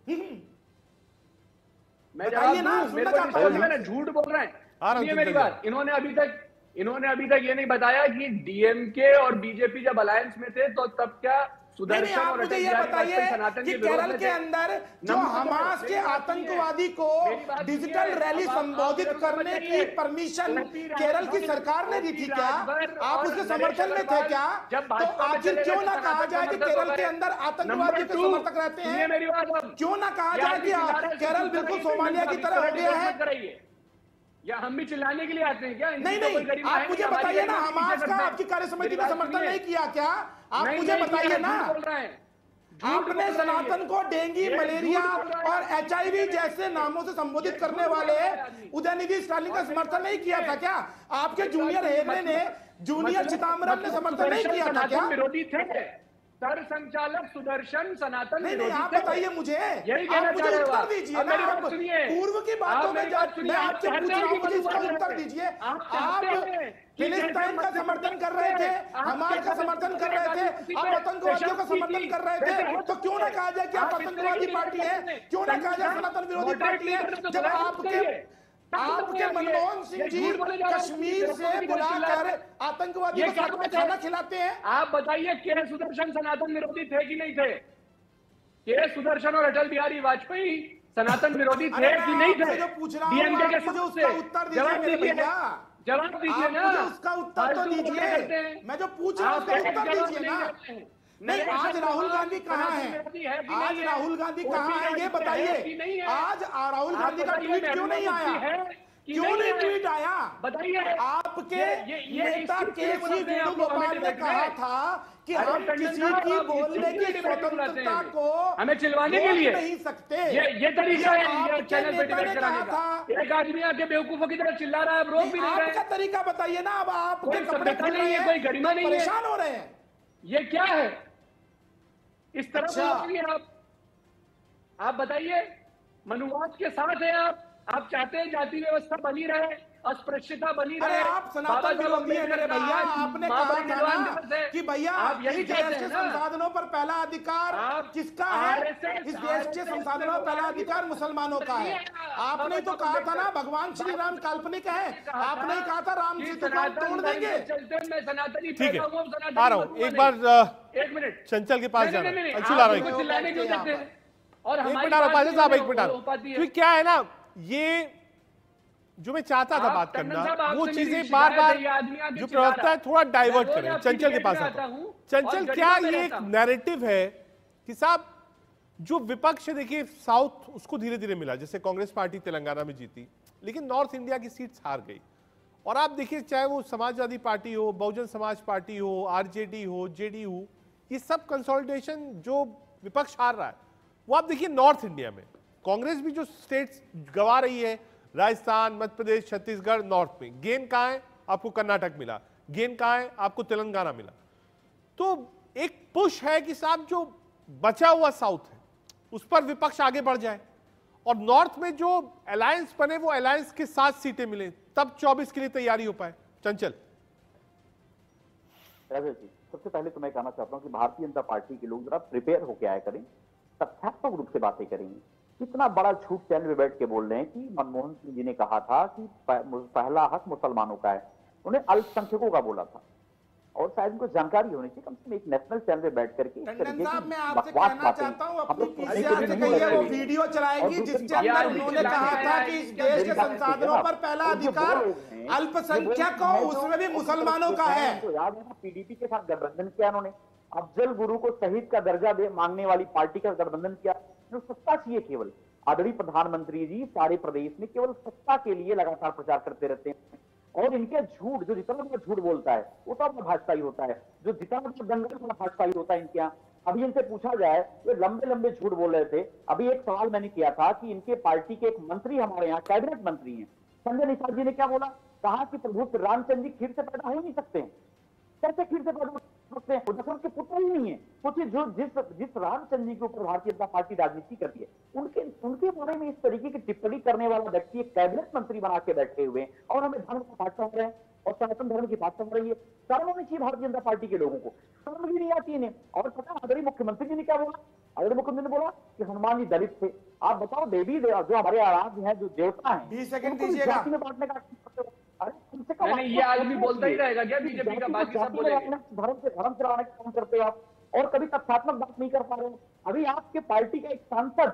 मैं बताइए ना, सुनना चाहता हूं। मैं झूठ बोल रहे हैं। सुनिए मेरी बात। इन्होंने अभी तक ये नहीं बताया कि डीएमके और बीजेपी जब अलायंस में थे तो तब क्या सुदर्शन और मुझे ये बताइए कि केरल के अंदर जो हमास के आतंकवादी को डिजिटल रैली संबोधित करने की परमिशन केरल की सरकार ने दी थी क्या? आप उसके समर्थन में थे क्या? तो आखिर क्यों ना कहा जाए कि केरल के अंदर आतंकवादी के समर्थक रहते हैं? क्यों ना कहा जाए कि केरल बिल्कुल सोमालिया की तरह हो गया है? या हम भी चिल्लाने के लिए आते हैं क्या? नहीं, आप मुझे बताइए ना, हमास का आपकी कार्य समिति ने समर्थन नहीं किया क्या? आप मुझे बताइए ना। आपने सनातन को डेंगू, मलेरिया और HIV जैसे नामों से संबोधित करने वाले उदयनिधि स्टालिन का समर्थन नहीं किया था क्या? आपके जूनियर हेगड़े ने, जूनियर चिदंबरम ने समर्थन नहीं किया था क्या? विरोधी थे। सर संचालक सुदर्शन सनातन नहीं, आप बताइए मुझे, यही कहना चाह रहे हो आप। दीजिए ना, आप पूर्व की बातों में मैं आपसे पूछ रहा हूँ, मुझे इसका उत्तर दीजिए। आप फिलिस्तीन का समर्थन कर रहे थे, हमास का समर्थन कर रहे थे, आप आतंकवादियों का समर्थन कर रहे थे, तो क्यों ना कहा जाए कि आप आतंकवादी पार्टी है? क्यों ना कहा जाए सनातन विरोधी पार्टी है? जब आपके मनमोहन सिंह जी कश्मीर से बुलाकर आतंकवादी को साथ में खाना खिलाते हैं। आप बताइए, के सुदर्शन सनातन विरोधी थे कि नहीं थे? के सुदर्शन और अटल बिहारी वाजपेयी सनातन विरोधी थे कि नहीं थे? जो पूछ रहा हूँ, डीएमके के मुझे उसका उत्तर दीजिए। जवाब दीजिए ना, उसका उत्तर तो दीजिए। मैं जो पूछ रहा हूँ उसका उत्तर दीजिए ना। नहीं, आज राहुल गांधी कहाँ है? आज राहुल गांधी कहाँ है ये बताइए। आज राहुल गांधी का ट्वीट क्यों नहीं आया? क्यों नहीं ट्वीट आया? बताइए। आपके नेता केसी वेणुगोपाल ने कहा था कि हम किसी की बोलने की स्वतंत्रता को हमें चिल्लाने के लिए नहीं सकते। ये तरीका है चैनल पे डिबेट कराने का। एक आदमी आके बेवकूफों की तरह चिल्ला रहा है, रोक भी नहीं रहा है। आपका तरीका बताइए ना। अब आपके कपड़े नहीं है, कोई गरिमा नहीं है, परेशान हो रहे हैं। ये क्या है? इस तरह बोलोगे आप बताइए, मनुवाद के साथ है आप चाहते हैं जाति व्यवस्था बनी रहे, अस्पृश्यता बनी रहे। अरे आप सनातन विरोधी है मेरे भैया, आपने कहा था ना कि भैया यही देश के संसाधनों पर पहला अधिकार किसका है? इस देश के संसाधनों पर पहला अधिकार मुसलमानों का है। आपने तो कहा था ना भगवान श्री राम काल्पनिक है, आपने ही कहा था राम जी को तोड़ देंगे। ठीक है, आ रहा हूँ एक बार, एक मिनट चंचल के पास जाना, अंशुल आ रहा है, और एक मिनट आ रहा हूँ साहब, एक मिनट आ रहा हूँ। क्या है ना, ये जो मैं चाहता था बात करना, वो चीजें बार बार जो प्रवक्ता है थोड़ा डाइवर्ट करें। चंचल के पास आता हूं। चंचल, क्या ये एक नैरेटिव है कि साहब जो विपक्ष है, देखिए साउथ उसको धीरे धीरे मिला, जैसे कांग्रेस पार्टी तेलंगाना में जीती, लेकिन नॉर्थ इंडिया की सीट्स हार गई। और आप देखिए, चाहे वो समाजवादी पार्टी हो, बहुजन समाज पार्टी हो, आरजेडी हो, जेडीयू, ये सब कंसोलिडेशन जो विपक्ष हार रहा है, वो आप देखिए नॉर्थ इंडिया में कांग्रेस भी जो स्टेट्स गंवा रही है, राजस्थान, मध्य प्रदेश, छत्तीसगढ़, नॉर्थ में गेन कहां है? आपको कर्नाटक मिला। गेन कहां है? आपको तेलंगाना मिला। तो एक पुश है कि साहब जो बचा हुआ साउथ है उस पर विपक्ष आगे बढ़ जाए, और नॉर्थ में जो अलायंस बने वो अलायंस के 7 सीटें मिले, तब 24 के लिए तैयारी हो पाए। चंचल जी, सबसे पहले तो मैं कहना चाहता हूं कि भारतीय जनता पार्टी के लोग जरा प्रिपेयर होकर आया करें, तथ्यात्मक रूप से बातें करेंगे। इतना बड़ा झूठ चैनल में बैठ के बोल रहे हैं कि मनमोहन सिंह जी ने कहा था कि पहला हक मुसलमानों का है, उन्हें अल्पसंख्यकों का बोला था, और शायद उनको जानकारी होनी चाहिए, कम से कम एक नेशनल चैनल पे बैठ करके टंडन साहब, मैं आपसे कहना चाहता हूं, अपनी पीसीआर से कहिए वो वीडियो चलाएंगी जिसके अंदर उन्होंने कहा था कि इस देश के संसाधनों पर पहला अधिकार अल्पसंख्यक हो, उसमें भी मुसलमानों का है। पीडीपी के साथ गठबंधन किया उन्होंने, अफजल गुरु को शहीद का दर्जा मांगने वाली पार्टी का गठबंधन किया। जो सत्ता चाहिए केवल, आदरणीय प्रधानमंत्री जी सारे प्रदेश में केवल सत्ता के लिए लगातार प्रचार करते रहते हैं, और इनके झूठ, जो जितना बड़ा झूठ बोलता है वो तो अपना भाजपाई होता है, जो जितना बड़ा दंगल वाला भाजपाई होता है इनके यहाँ। अभी इनसे पूछा जाए, ये लंबे लंबे झूठ बोल रहे थे। अभी एक सवाल मैंने किया था कि इनके पार्टी के एक मंत्री हमारे यहाँ कैबिनेट मंत्री हैं, संजय निषाद जी ने क्या बोला, कहा कि प्रभु रामचंद्र जी खीर से पैदा हो नहीं सकते हैं। कैसे खीर से पैदा सकते हैं? उनके पुत्र ही नहीं है। सोचिए, जो जिस रामचंद्र जी के ऊपर भारतीय जनता पार्टी राजनीति करती है, उनके बारे में इस तरीके की टिप्पणी करने वाला व्यक्ति एक कैबिनेट मंत्री बना के बैठे हुए हैं, और हमें धर्म का बात कर रहे हैं और सनातन धर्म की बात कर रही है। शर्म होनी चाहिए भारतीय जनता पार्टी के लोगों को, शर्म भी नहीं आती इन्हें। और पता आदरणीय मुख्यमंत्री जी ने क्या बोला? आदरणीय मुख्यमंत्री ने बोला कि हनुमान जी दलित थे। आप बताओ, देवी जो हमारे आराध्य हैं, जो देवता है, 20 सेकंड दीजिएगा में बांटने का ये आदमी बोलता ही रहेगा क्या? बीजेपी का बाकी सब बोलेंगे। धर्म से लाने का काम करते हो आप, और कभी तथ्यात्मक बात नहीं कर पा रहे। अभी आपके पार्टी का एक सांसद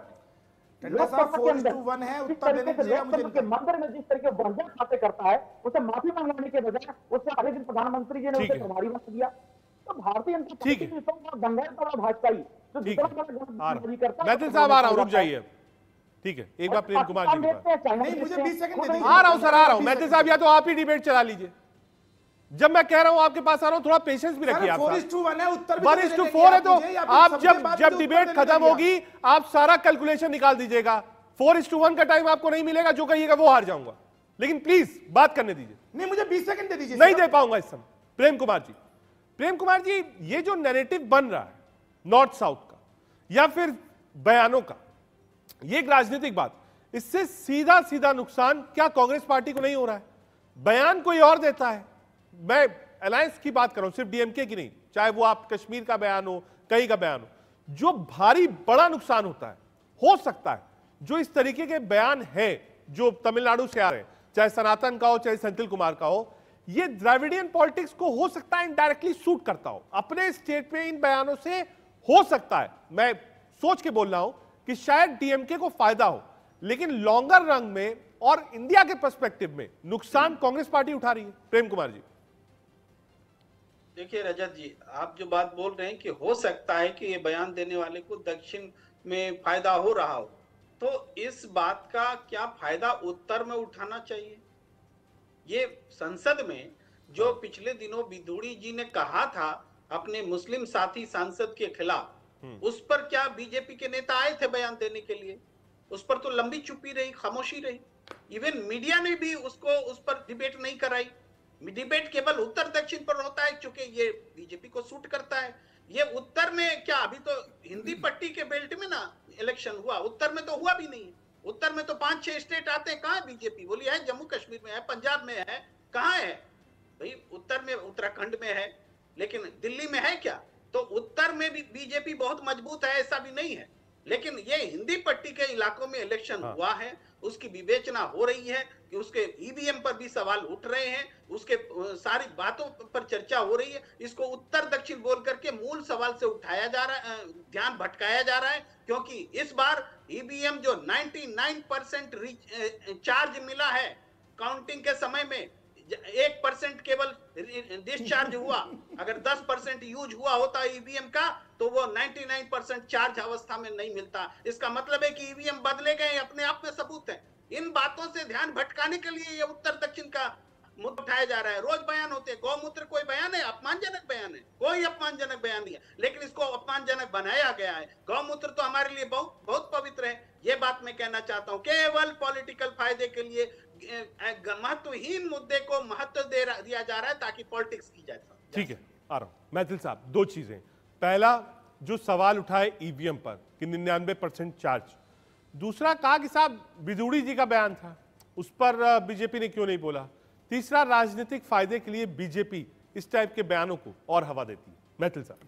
मंदिर में जिस तरीके वर्जन खाते करता है, उसे माफी मांगने के बजाय उससे अगले दिन प्रधानमंत्री जी ने उसे प्रभारी बना दिया। तो भारतीय जनता पार्टी दंगाई वाला भाजपाई जो जितना करता है। मैथिल साहब आ रहा हूं, रुक जाइए। ठीक है, एक बार प्रेम कुमार जी नहीं, मुझे 20 सेकंड दे दीजिए। आ रहा हूं सर, आ रहा हूं। मैथिल साहब, या तो आप ही डिबेट चला लीजिए। जब मैं कह रहा हूं आपके पास आ रहा हूं, थोड़ा पेशेंस भी रखिए। आप 4:1 है, उत्तर 1:4 है, तो आप जब डिबेट खत्म होगी आप सारा कैलकुलेशन निकाल दीजिएगा। 4:1 का टाइम आपको नहीं मिलेगा, जो कहिएगा वो हार जाऊंगा। लेकिन प्लीज बात करने दीजिए। नहीं, मुझे 20 सेकंड दे दीजिए। नहीं दे पाऊंगा इस समय। प्रेम कुमार जी, ये जो नैरेटिव बन रहा है नॉर्थ साउथ का या फिर बयानों का, ये एक राजनीतिक बात, इससे सीधा सीधा नुकसान क्या कांग्रेस पार्टी को नहीं हो रहा है? बयान कोई और देता है। मैं अलायंस की बात कर रहा हूं, सिर्फ डीएमके की नहीं, चाहे वो आप कश्मीर का बयान हो, कहीं का बयान हो, जो भारी बड़ा नुकसान होता है, हो सकता है जो इस तरीके के बयान है जो तमिलनाडु से आ रहे हैं, चाहे सनातन का हो चाहे सेंथिल कुमार का हो, ये द्रविडियन पॉलिटिक्स को हो सकता है इनडायरेक्टली सूट करता हो। अपने स्टेट में इन बयानों से हो सकता है, मैं सोच के बोल रहा हूं कि शायद डीएमके को फायदा हो, लेकिन लॉन्गर रन में और इंडिया के पर्सपेक्टिव में नुकसान कांग्रेस पार्टी उठा रही है। प्रेम कुमार जी, देखिए रजत जी, आप जो बात बोल रहे हैं कि हो सकता है कि ये बयान देने वाले को दक्षिण में फायदा हो रहा हो, तो इस बात का क्या फायदा उत्तर में उठाना चाहिए? ये संसद में जो पिछले दिनों बिधूड़ी जी ने कहा था अपने मुस्लिम साथी सांसद के खिलाफ, उस पर क्या बीजेपी के नेता आए थे बयान देने के लिए? उस पर तो लंबी चुप्पी रही, खामोशी रही। इवन मीडिया ने भी उस पर डिबेट नहीं कराई। डिबेट केवल उत्तर दक्षिण पर होता है, क्योंकि ये बीजेपी को सूट करता है। ये उत्तर में क्या, अभी तो हिंदी पट्टी के बेल्ट में ना इलेक्शन हुआ, उत्तर में तो हुआ भी नहीं। उत्तर में तो 5-6 स्टेट आते हैं, कहाँ है बीजेपी? बोली है जम्मू कश्मीर में है, पंजाब में है, कहाँ है भाई? उत्तर में उत्तराखंड में है, लेकिन दिल्ली में है क्या? तो उत्तर में भी बीजेपी बहुत मजबूत है, ऐसा भी नहीं है। लेकिन ये हिंदी पट्टी के इलाकों में इलेक्शन हुआ है, उसकी विवेचना हो रही है कि उसके ईवीएम पर भी सवाल उठ रहे हैं, उसके सारी बातों पर चर्चा हो रही है। इसको उत्तर दक्षिण बोल करके मूल सवाल से उठाया जा रहा है, ध्यान भटकाया जा रहा है, क्योंकि इस बार ईवीएम जो 99% चार्ज मिला है काउंटिंग के समय में, 1% केवल डिस्चार्ज हुआ। अगर 10% यूज हुआ होता ईवीएम का तो वो 99% चार्ज अवस्था में नहीं मिलता। इसका मतलब है कि ईवीएम बदले गए, अपने आप में सबूत है। इन बातों से ध्यान भटकाने के लिए ये उत्तर दक्षिण का मुद्दा उठाया जा रहा है। रोज बयान होते हैं, गौमूत्र कोई बयान है? अपमानजनक बयान है? कोई अपमानजनक बयान नहीं है, लेकिन इसको अपमानजनक बनाया गया है। गौमूत्र तो हमारे लिए बहुत बहुत पवित्र है। ये बात मैं कहना चाहता हूँ, केवल पॉलिटिकल फायदे के लिए महत्वहीन मुद्दे को महत्व दिया जा रहा है ताकि पॉलिटिक्स की जाए। ठीक है, आ रहा हूं मैथिल साहब। दो चीजें, पहला जो सवाल उठाए ईवीएम पर कि 99% चार्ज, दूसरा कहा कि साहब बिजूड़ी जी का बयान था, उस पर बीजेपी ने क्यों नहीं बोला, तीसरा राजनीतिक फायदे के लिए बीजेपी इस टाइप के बयानों को और हवा देती है। मैथिल साहब।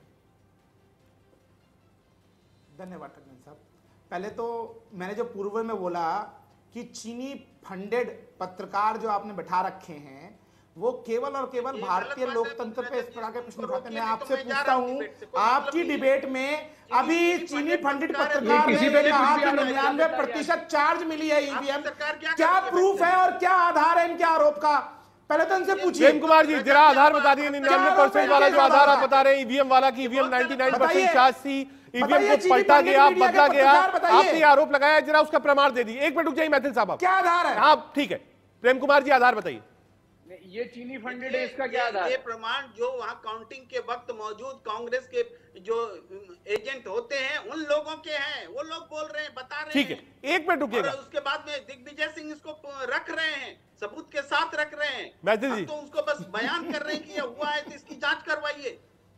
धन्यवाद टंडन साहब। पहले तो मैंने जो पूर्व में बोला कि चीनी फंडेड पत्रकार जो आपने बैठा रखे हैं वो केवल और केवल भारतीय लोकतंत्र पे इस प्रकार के प्रश्न उठाते हैं। मैं आपसे पूछता हूं, आपकी डिबेट में अभी चीनी फंडेड पत्रकार ने कहा कि 99% चार्ज मिली है ईवीएम, क्या प्रूफ है और क्या आधार है इनके आरोप का? पहले तो इनसे पूछिए। प्रेम कुमार जी जरा आधार बता दिए, 99% वाला जो आधार आप बता रहे हैं ईवीएम वाला की ईवीएम 99% चार्ज थी, ईवीएम को पलटा गया, बदला गया, आपने आरोप लगाया, जरा उसका प्रमाण दे दिए। एक मिनट रुक जाइए मैथिल साहब, क्या आधार है? हाँ ठीक है, प्रेम कुमार जी आधार बताइए। ये चीनी फंडेड है, इसका क्या आधार? ये प्रमाण जो वहाँ काउंटिंग के वक्त मौजूद कांग्रेस के जो एजेंट होते हैं उन लोगों के हैं, वो लोग बोल रहे हैं, बता रहे हैं। ठीक है, एक मिनट रुकिएगा। उसके बाद में दिग्विजय सिंह इसको रख रहे हैं, सबूत के साथ रख रहे हैं। मैथिल जी तो उसको बस बयान कर रहे हैं कि ये हुआ है तो इसकी जांच करवाइए।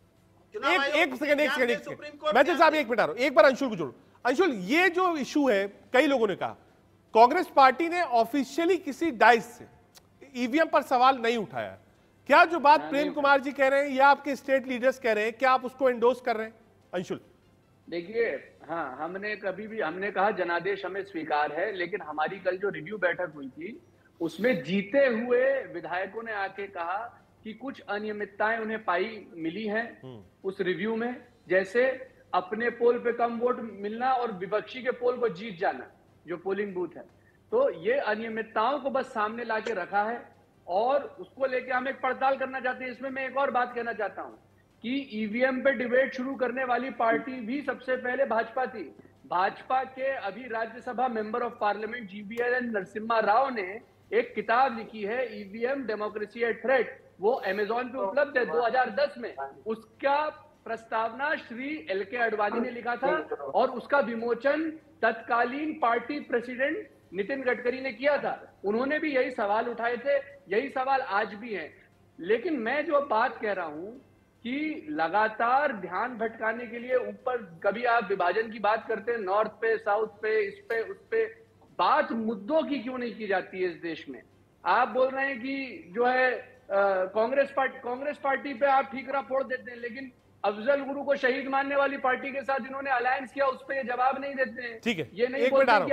एक सेकंड मैथिल साहब, एक मिनट आ रहा हूं, एक बार अंशुल को जोड़ो। अंशुल, ये जो इशू है, कई लोगों ने कहा कांग्रेस पार्टी ने ऑफिशियली किसी डाइस से ईवीएम पर सवाल नहीं उठाया, क्या जो बात प्रेम कुमार जी कह रहे हैं या आपके स्टेट लीडर्स कह रहे हैं, क्या आप उसको एंडोर्स कर रहे हैं? अंशुल देखिए, हाँ, हमने कभी भी हमने कहा जनादेश हमें स्वीकार है, लेकिन हमारी कल जो रिव्यू बैठक हुई थी उसमें जीते हुए विधायकों ने आके कहा कि कुछ अनियमितताएं उन्हें पाई मिली हैं उस रिव्यू में, जैसे अपने पोल पे कम वोट मिलना और विपक्षी के पोल को जीत जाना जो पोलिंग बूथ है। तो ये अनियमितताओं को बस सामने लाके रखा है और उसको लेके हम एक पड़ताल करना चाहते हैं। इसमें मैं एक और बात कहना चाहता हूं कि ईवीएम पे डिबेट शुरू करने वाली पार्टी भी सबसे पहले भाजपा थी। भाजपा के अभी Rajya Sabha member of parliament GVN Narasimha Rao ने एक किताब लिखी है, ईवीएम डेमोक्रेसी एट थ्रेट, वो अमेजोन पे उपलब्ध है 2010 में। उसका प्रस्तावना श्री LK आडवाणी ने लिखा था और उसका विमोचन तत्कालीन पार्टी प्रेसिडेंट नितिन गडकरी ने किया था। उन्होंने भी यही सवाल उठाए थे, यही सवाल आज भी है। लेकिन मैं जो बात कह रहा हूं कि लगातार ध्यान भटकाने के लिए ऊपर, कभी आप विभाजन की बात करते हैं नॉर्थ पे, साउथ पे, इस पे उस पे, बात मुद्दों की क्यों नहीं की जाती है इस देश में? आप बोल रहे हैं कि जो है कांग्रेस पार्टी पे आप ठीकरा फोड़ देते हैं, लेकिन अफजल गुरु को शहीद मानने वाली पार्टी के साथ जिन्होंने अलायंस किया उस पर ये जवाब नहीं देते हैं। ठीक है, ये नहीं बोलते कि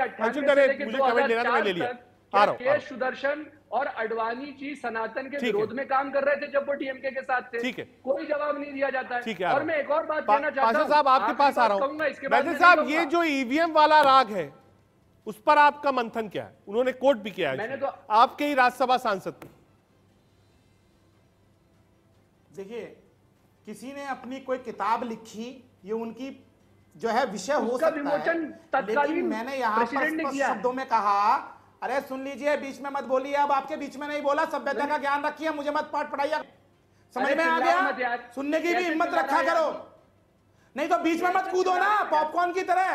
2004 तक के सुदर्शन और अडवाणी जी सनातन के विरोध में काम कर रहे थे जब वो TMK के साथ थे। ठीक है, कोई जवाब नहीं दिया जाता है। और मैं एक और बात कहना चाहता हूं साहब, आपके पास आ रहा हूं। मैथिल साहब, ये जो ईवीएम वाला राग है उस पर आपका मंथन क्या है? उन्होंने कोट भी किया है, मैंने तो आपके ही राज्यसभा सांसद। देखिए, किसी ने अपनी कोई किताब लिखी, ये उनकी जो है विषय हो सकता है, लेकिन मैंने यहाँ पर स्पष्ट शब्दों में कहा, अरे सुन लीजिए, बीच में मत बोलिए। अब आपके बीच में नहीं बोला, सभ्यता का ज्ञान रखिए, मुझे मत पाठ पढ़ाइए। समझ में आ गया? सुनने की भी हिम्मत रखा करो, नहीं तो बीच में मत कूदो ना पॉपकॉर्न की तरह।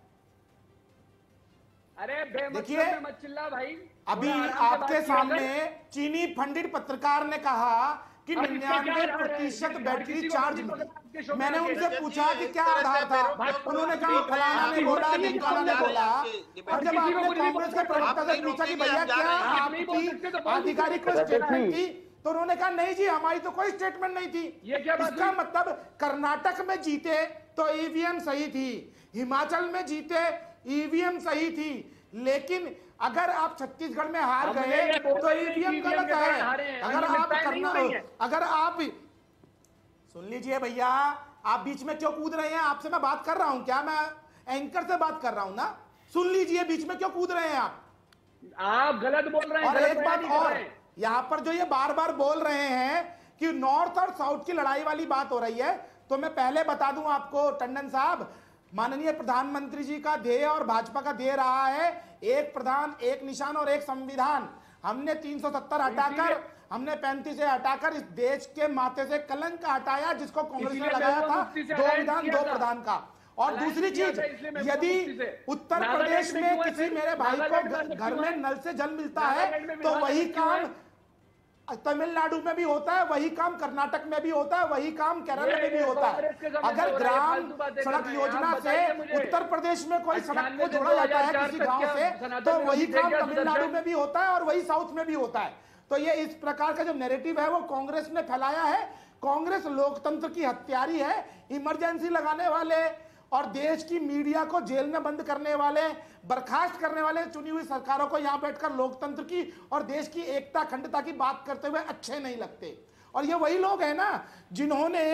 अरे देखिए, मत चिल्ला भाई। अभी आपके सामने चीनी फंडिड पत्रकार ने कहा कि 99% बैटरी चार्ज मिली। मैंने उनसे पूछा कि क्या आधार था, उन्होंने कहा फलाना ने बोला, ढिमकाना ने बोला। और जब आपने कांग्रेस के प्रवक्ता से पूछा कि भैया क्या आपकी आधिकारिक स्टेटमेंट थी, तो उन्होंने कहा नहीं जी हमारी तो कोई स्टेटमेंट नहीं थी। इसका मतलब कर्नाटक में जीते तो ईवीएम सही थी, हिमाचल में जीते ईवीएम सही थी, लेकिन अगर आप छत्तीसगढ़ में हार गए तो ईवीएम गलत है। अगर आप सुन लीजिए भैया, आप बीच में क्यों कूद रहे हैं? आपसे मैं बात कर रहा हूं क्या? मैं एंकर से बात कर रहा हूं ना। सुन लीजिए, बीच में क्यों कूद रहे हैं आप गलत बोल रहे हैं। और एक बात और, यहाँ पर जो ये बार बार बोल रहे हैं कि नॉर्थ और साउथ की लड़ाई वाली बात हो रही है, तो मैं पहले बता दूं आपको टंडन साहब, माननीय प्रधानमंत्री जी का ध्येय और भाजपा का ध्येय रहा है एक प्रधान, एक निशान और एक संविधान। हमने 370 हटाकर, हमने 35 से हटाकर इस देश के माथे से कलंक हटाया जिसको कांग्रेस ने लगाया था, 2 विधान 2 प्रधान का। और दूसरी चीज, यदि उत्तर प्रदेश में किसी मेरे भाई को घर में नल से जल मिलता है तो वही काम तमिलनाडु में भी होता है, वही काम कर्नाटक में भी होता है, वही काम केरल में भी होता है। अगर ग्राम सड़क योजना से उत्तर प्रदेश में कोई सड़क को जोड़ा जाता है किसी गांव से, तो वही काम तमिलनाडु में भी होता है और वही साउथ में भी होता है। तो ये इस प्रकार का जो नैरेटिव है वो कांग्रेस ने फैलाया है। कांग्रेस लोकतंत्र की हत्यारी है। इमरजेंसी लगाने वाले और देश की मीडिया को जेल में बंद करने वाले, बर्खास्त करने वाले चुनी हुई सरकारों को यहां बैठकर लोकतंत्र की और देश की एकता अखंडता की बात करते हुए अच्छे नहीं लगते। और ये वही लोग हैं ना जिन्होंने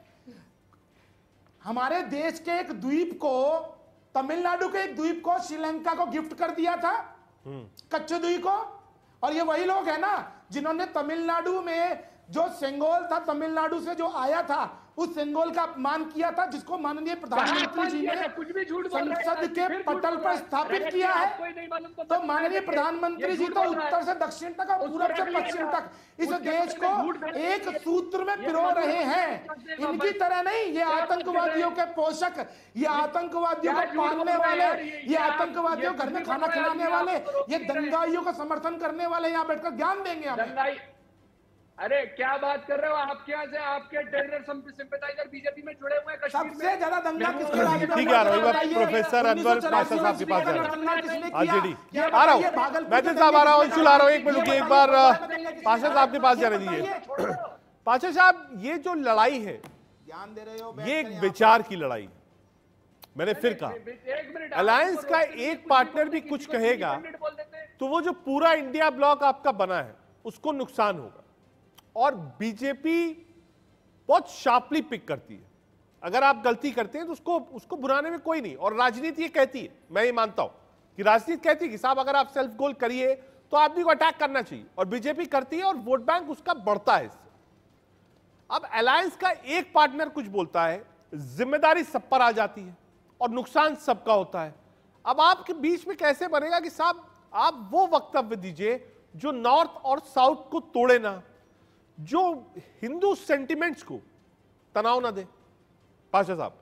हमारे देश के एक द्वीप को, तमिलनाडु के एक द्वीप को श्रीलंका को गिफ्ट कर दिया था, कच्छद्वीप को। और ये वही लोग हैं ना जिन्होंने तमिलनाडु में जो सेंगोल था, तमिलनाडु से जो आया था, उस सेंगोल का अपमान किया था, जिसको माननीय प्रधानमंत्री जी ने संसद के पटल पर स्थापित किया है। तो माननीय प्रधानमंत्री जी तो उत्तर से दक्षिण तक और पूरब से पश्चिम तक इस देश को एक सूत्र में पिरो रहे हैं। इनकी तरह नहीं, ये आतंकवादियों के पोषक, ये आतंकवादियों को पालने वाले, ये आतंकवादियों घर में खाना खिलाने वाले, ये दंगाइयों का समर्थन करने वाले यहाँ बैठकर ज्ञान देंगे हमें। अरे क्या बात कर रहे हो? आपके यहाँ से आपके टेरर सिंपैथाइजर बीजेपी में जुड़े हुए हैं। सबसे ज्यादा दंगा किसके राज्य में? ठीक है, प्रोफेसर अनवर पाशा साहब के पास जा रहा हूं। आरजेडी आ रहा हूं, मैथिल साहब आ रहा हूं, अंशुल आ रहा हूं, एक मिनट रुकिए, एक बार पाशा साहब के पास जाने दीजिए। पाशा साहब, ये जो लड़ाई है ये एक विचार की लड़ाई। मैंने फिर कहा अलायंस का एक पार्टनर भी कुछ कहेगा तो वो जो पूरा इंडिया ब्लॉक आपका बना है उसको नुकसान होगा। और बीजेपी बहुत शार्पली पिक करती है। अगर आप गलती करते हैं तो उसको बुराने में कोई नहीं। और राजनीति ये कहती है, मैं ये मानता हूं कि राजनीति कहती है कि साहब अगर आप सेल्फ गोल करिए तो आदमी को अटैक करना चाहिए, और बीजेपी करती है और वोट बैंक उसका बढ़ता है इससे। अब अलायंस का एक पार्टनर कुछ बोलता है, जिम्मेदारी सब पर आ जाती है और नुकसान सबका होता है। अब आपके बीच में कैसे बनेगा कि साहब आप वो वक्तव्य दीजिए जो नॉर्थ और साउथ को तोड़े ना, जो हिंदू सेंटिमेंट्स को तनाव ना दे। पाशा साहब,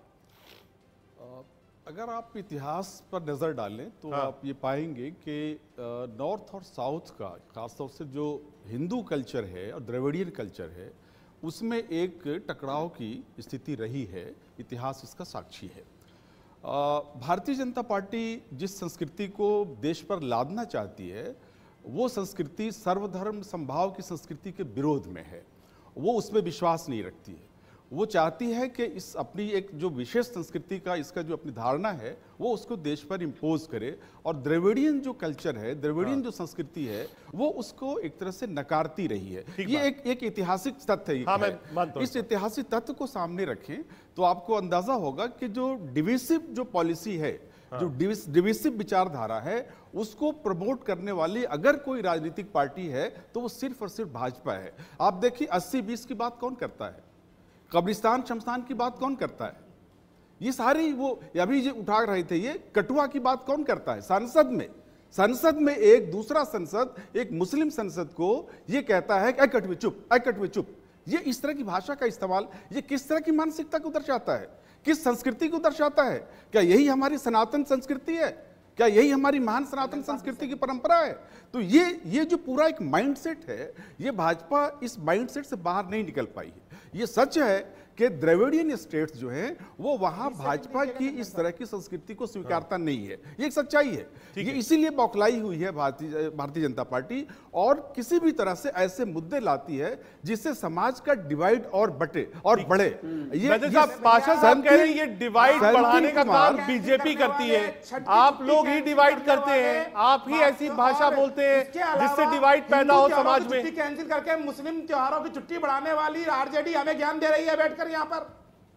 अगर आप इतिहास पर नजर डालें तो आप ये पाएंगे कि नॉर्थ और साउथ का, खासतौर से जो हिंदू कल्चर है और द्रविड़ियन कल्चर है, उसमें एक टकराव की स्थिति रही है। इतिहास इसका साक्षी है। भारतीय जनता पार्टी जिस संस्कृति को देश पर लादना चाहती है वो संस्कृति सर्वधर्म संभाव की संस्कृति के विरोध में है। वो उसमें विश्वास नहीं रखती है। वो चाहती है कि इस अपनी एक जो विशेष संस्कृति का, इसका जो अपनी धारणा है वो उसको देश पर इम्पोज करे। और द्रविड़ियन जो कल्चर है, द्रविड़ियन जो संस्कृति है, वो उसको एक तरह से नकारती रही है। ये एक ऐतिहासिक तथ्य है। इस ऐतिहासिक तथ्य को सामने रखें तो आपको अंदाजा होगा कि जो डिविसिव जो पॉलिसी है, जो डिविसिव विचारधारा है, उसको प्रमोट करने वाली अगर कोई राजनीतिक पार्टी है तो वो सिर्फ और सिर्फ भाजपा है। आप देखिए 80-20 की बात कौन करता है? कब्रिस्तान शमशान की बात कौन करता है? ये सारी वो अभी जो उठा रहे थे, ये कठुआ की बात कौन करता है? संसद में एक दूसरा संसद, एक मुस्लिम संसद को ये कहता है कि कठुए चुप, कठुए चुप। ये इस तरह की भाषा का इस्तेमाल, ये किस तरह की मानसिकता को दर्शाता है? किस संस्कृति को दर्शाता है? क्या यही हमारी सनातन संस्कृति है? क्या यही हमारी महान सनातन संस्कृति की परंपरा है? तो ये जो पूरा एक माइंडसेट है, ये भाजपा इस माइंडसेट से बाहर नहीं निकल पाई है। ये सच है कि द्रविडियन स्टेट्स जो हैं वो वहां भाजपा की इस तरह की संस्कृति को स्वीकारता नहीं है। ये एक सच्चाई है। ये इसीलिए बौखलाई हुई है भारतीय जनता पार्टी, और किसी भी तरह से ऐसे मुद्दे लाती है जिससे समाज का डिवाइड और बटे और बढ़े। ये पाशा साहब कह रहे हैं ये डिवाइड बढ़ाने का काम बीजेपी करती है, आप लोग ही डिवाइड करते हैं, आप ही ऐसी भाषा बोलते हैं जिससे डिवाइड पैदा हो समाज में। कैंसिल करके मुस्लिम त्योहारों की छुट्टी बढ़ाने वाली आरजेडी हमें ज्ञान दे रही है बैठकर यहाँ पर।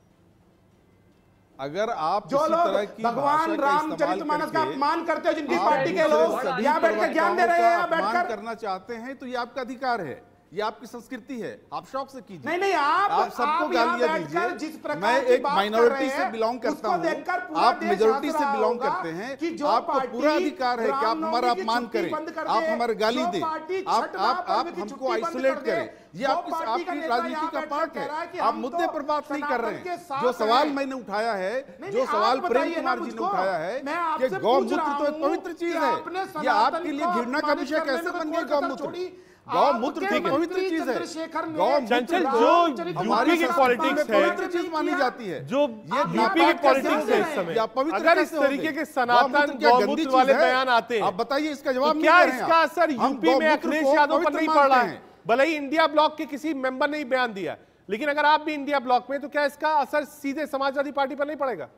अगर आप जो लोग भगवान रामचरितमानस का अपमान करते हो, जिनकी पार्टी के लोग यहाँ बैठकर ज्ञान दे रहे हैं, यहाँ बैठकर करना चाहते हैं, तो ये आपका अधिकार है, ये आपकी संस्कृति है, आप शौक से कीजिए। नहीं, आप सबको गालियां दीजिए। मैं एक माइनॉरिटी से बिलोंग करता हूं, आप मेजोरिटी से बिलोंग करते हैं, आपको पूरा अधिकार है कि आप हमारा अपमान करें, आप हमारे गाली दें, आप हमको आइसोलेट करें। ये आपकी राजनीति का पार्ट है। आप मुद्दे पर बात नहीं कर रहे हैं। जो सवाल मैंने उठाया है, जो सवाल प्रेम कुमार जी ने उठाया है कि गौमूत्र तो एक पवित्र चीज है, ये आपके लिए घृणा का विषय कैसे बन गया? गौमूत्र गौमूत्र ठीक पवित्र चीज है। चंचल, जो यूपी की पॉलिटिक्स है, पवित्र चीज मानी जाती है, जो यूपी की पॉलिटिक्स है इस समय, अगर इस तरीके के सनातन गौमूत्र वाले बयान आते हैं, आप बताइए इसका जवाब क्या इसका असर यूपी में अखिलेश यादव पर नहीं पड़ रहा है? भले ही इंडिया ब्लॉक के किसी मेंबर ने बयान दिया, लेकिन अगर आप भी इंडिया ब्लॉक में, तो क्या इसका असर सीधे समाजवादी पार्टी पर नहीं पड़ेगा?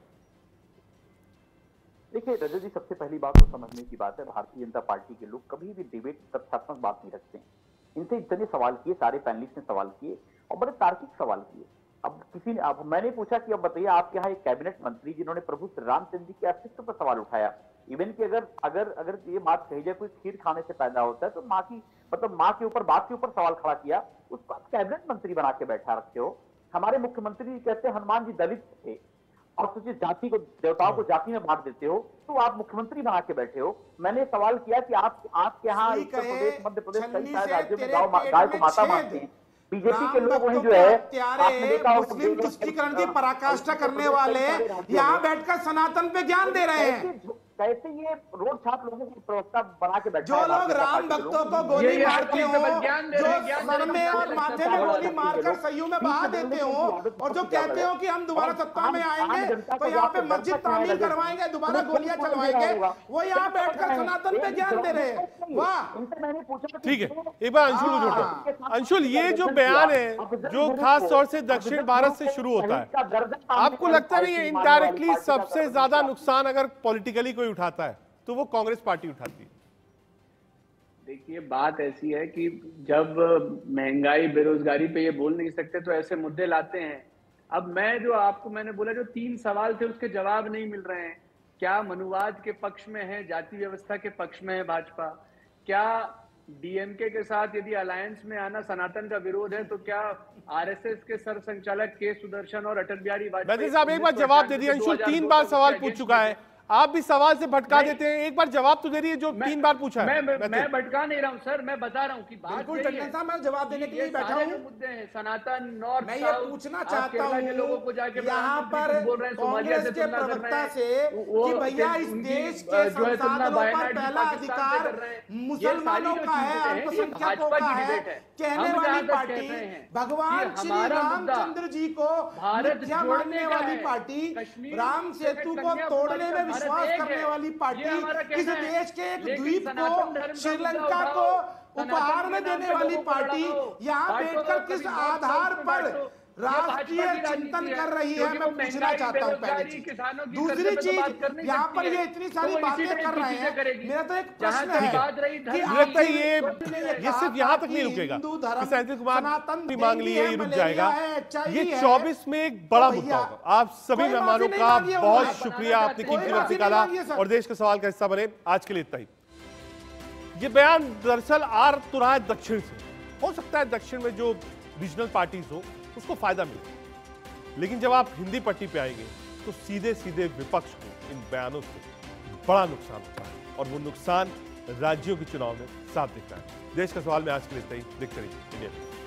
देखिए रजत जी, सबसे पहली बात तो समझने की बात है, भारतीय जनता पार्टी के लोग कभी भी डिबेट तथ्यात्मक बात नहीं रखते हैं। इनसे इतने सवाल किए, सारे पैनलिस्ट ने सवाल किए और बड़े तार्किक सवाल किए। अब किसी ने, अब मैंने पूछा कि अब बताइए, आपके यहाँ एक कैबिनेट मंत्री जिन्होंने प्रभु श्री रामचंद्र जी के अस्तित्व पर सवाल उठाया, इवन कि अगर ये बात कही जाए कोई खीर खाने से पैदा होता है, तो माँ की मतलब माँ के ऊपर, बात के ऊपर सवाल खड़ा किया, उसको आप कैबिनेट मंत्री बना के बैठा रखते हो। हमारे मुख्यमंत्री जी कहते हैं हनुमान जी दलित थे, और तुझे जाति को, देवताओं को जाति में बांट देते हो, तो आप मुख्यमंत्री बना के बैठे हो। मैंने सवाल किया कि आपके यहाँ उत्तर प्रदेश, मध्य प्रदेश, कई सारे राज्यों में गाय को माता मानते हैं, बीजेपी के लोग वही जो है, आपने देखा मुस्लिम तुष्टीकरण की पराकाष्ठा करने वाले यहाँ बैठकर सनातन पे ज्ञान दे रहे हैं। कैसे ये रोड छाप लोगों की प्रवक्ता बना के बैठे, जो लोग राम भक्तों को गोली मारते हो, जो सर में और माथे में गोली मारकर सही में बहा देते हो, और जो कहते हो कि हम दोबारा सत्ता में आएंगे तो यहाँ पे मस्जिद तामीर करवाएंगे, दोबारा गोलियां चलवाएंगे, वो यहाँ बैठकर सनातन पे ज्ञान दे रहे हैं। वाह, ठीक है, एक बार अंशुल को जोड़ता। अंशुल, ये जो बयान है जो खास तौर से दक्षिण भारत से शुरू होता है, आपको लगता नहीं है इनडायरेक्टली सबसे ज्यादा नुकसान अगर पॉलिटिकली कोई उठाता है तो वो कांग्रेस पार्टी उठाती है? देखिए, बात ऐसी है कि जब महंगाई, बेरोजगारी पे ये बोल नहीं सकते तो ऐसे मुद्दे लाते हैं। अब मैंने बोला जो 3 सवाल थे उसके जवाब नहीं मिल रहे हैं। क्या मनुवाद के पक्ष में है, जाति व्यवस्था के पक्ष में है भाजपा? क्या डीएमके के साथ यदि अलायंस में आना सनातन का विरोध है, तो क्या आरएसएस के सर संचालक के सुदर्शन और अटल बिहारी वाजपेयी साहब एक बार जवाब दे दिए। अंशुल 3 बार सवाल पूछ चुका है, आप भी सवाल से भटका देते हैं, एक बार जवाब तो दे रही है जो 3 बार पूछा है। मैं भटका नहीं रहा हूं सर, मैं बता रहा हूं कि बात बिल्कुल टंडन साहब, मैं जवाब देने के लिए बैठा हूं। मुद्दे हैं सनातन, नॉर्थ, मैं ये पूछना चाहता हूं के लोगों को जाके यहाँ पर कांग्रेस के प्रवक्ता से कि भैया इस देश के संसाधनों पर पहला अधिकार मुसलमानों का है, अल्पसंख्यकों का है, कहने वाली पार्टी, भगवान श्री रामचंद्र जी को मिथ्या मानने वाली पार्टी, राम सेतु को तोड़ने में विश्वास करने वाली पार्टी, किसी देश के एक द्वीप को, श्रीलंका को उपहार में देने वाली पार्टी यहाँ बैठकर किस आधार पर राष्ट्रीय चिंतन कर रही है, मैं पूछना चाहता हूँ। पहली चीज, दूसरी चीज, यहाँ पर ये इतनी सारी बातें कर रहे हैं, मेरा तो एक प्रश्न है कि ये सिर्फ यहाँ तक नहीं रुकेगा, संजय कुमार भी मांग लिए ये रुक जाएगा, ये 24 में एक बड़ा मुद्दा होगा। आप सभी मेहमानों का बहुत शुक्रिया, आपने कीमती वक्त निकाला और देश के सवाल का हिस्सा बने। आज के लिए इतना ही। ये बयान दरअसल आ तो रहा है दक्षिण से, हो सकता है दक्षिण में जो रीजनल पार्टीज हो उसको फायदा मिले, लेकिन जब आप हिंदी पट्टी पे आएंगे तो सीधे सीधे विपक्ष को इन बयानों से बड़ा नुकसान होता है, और वो नुकसान राज्यों के चुनाव में साफ दिखता है। देश का सवाल में आज के लिए इतना ही। देखते रहिए इंडिया।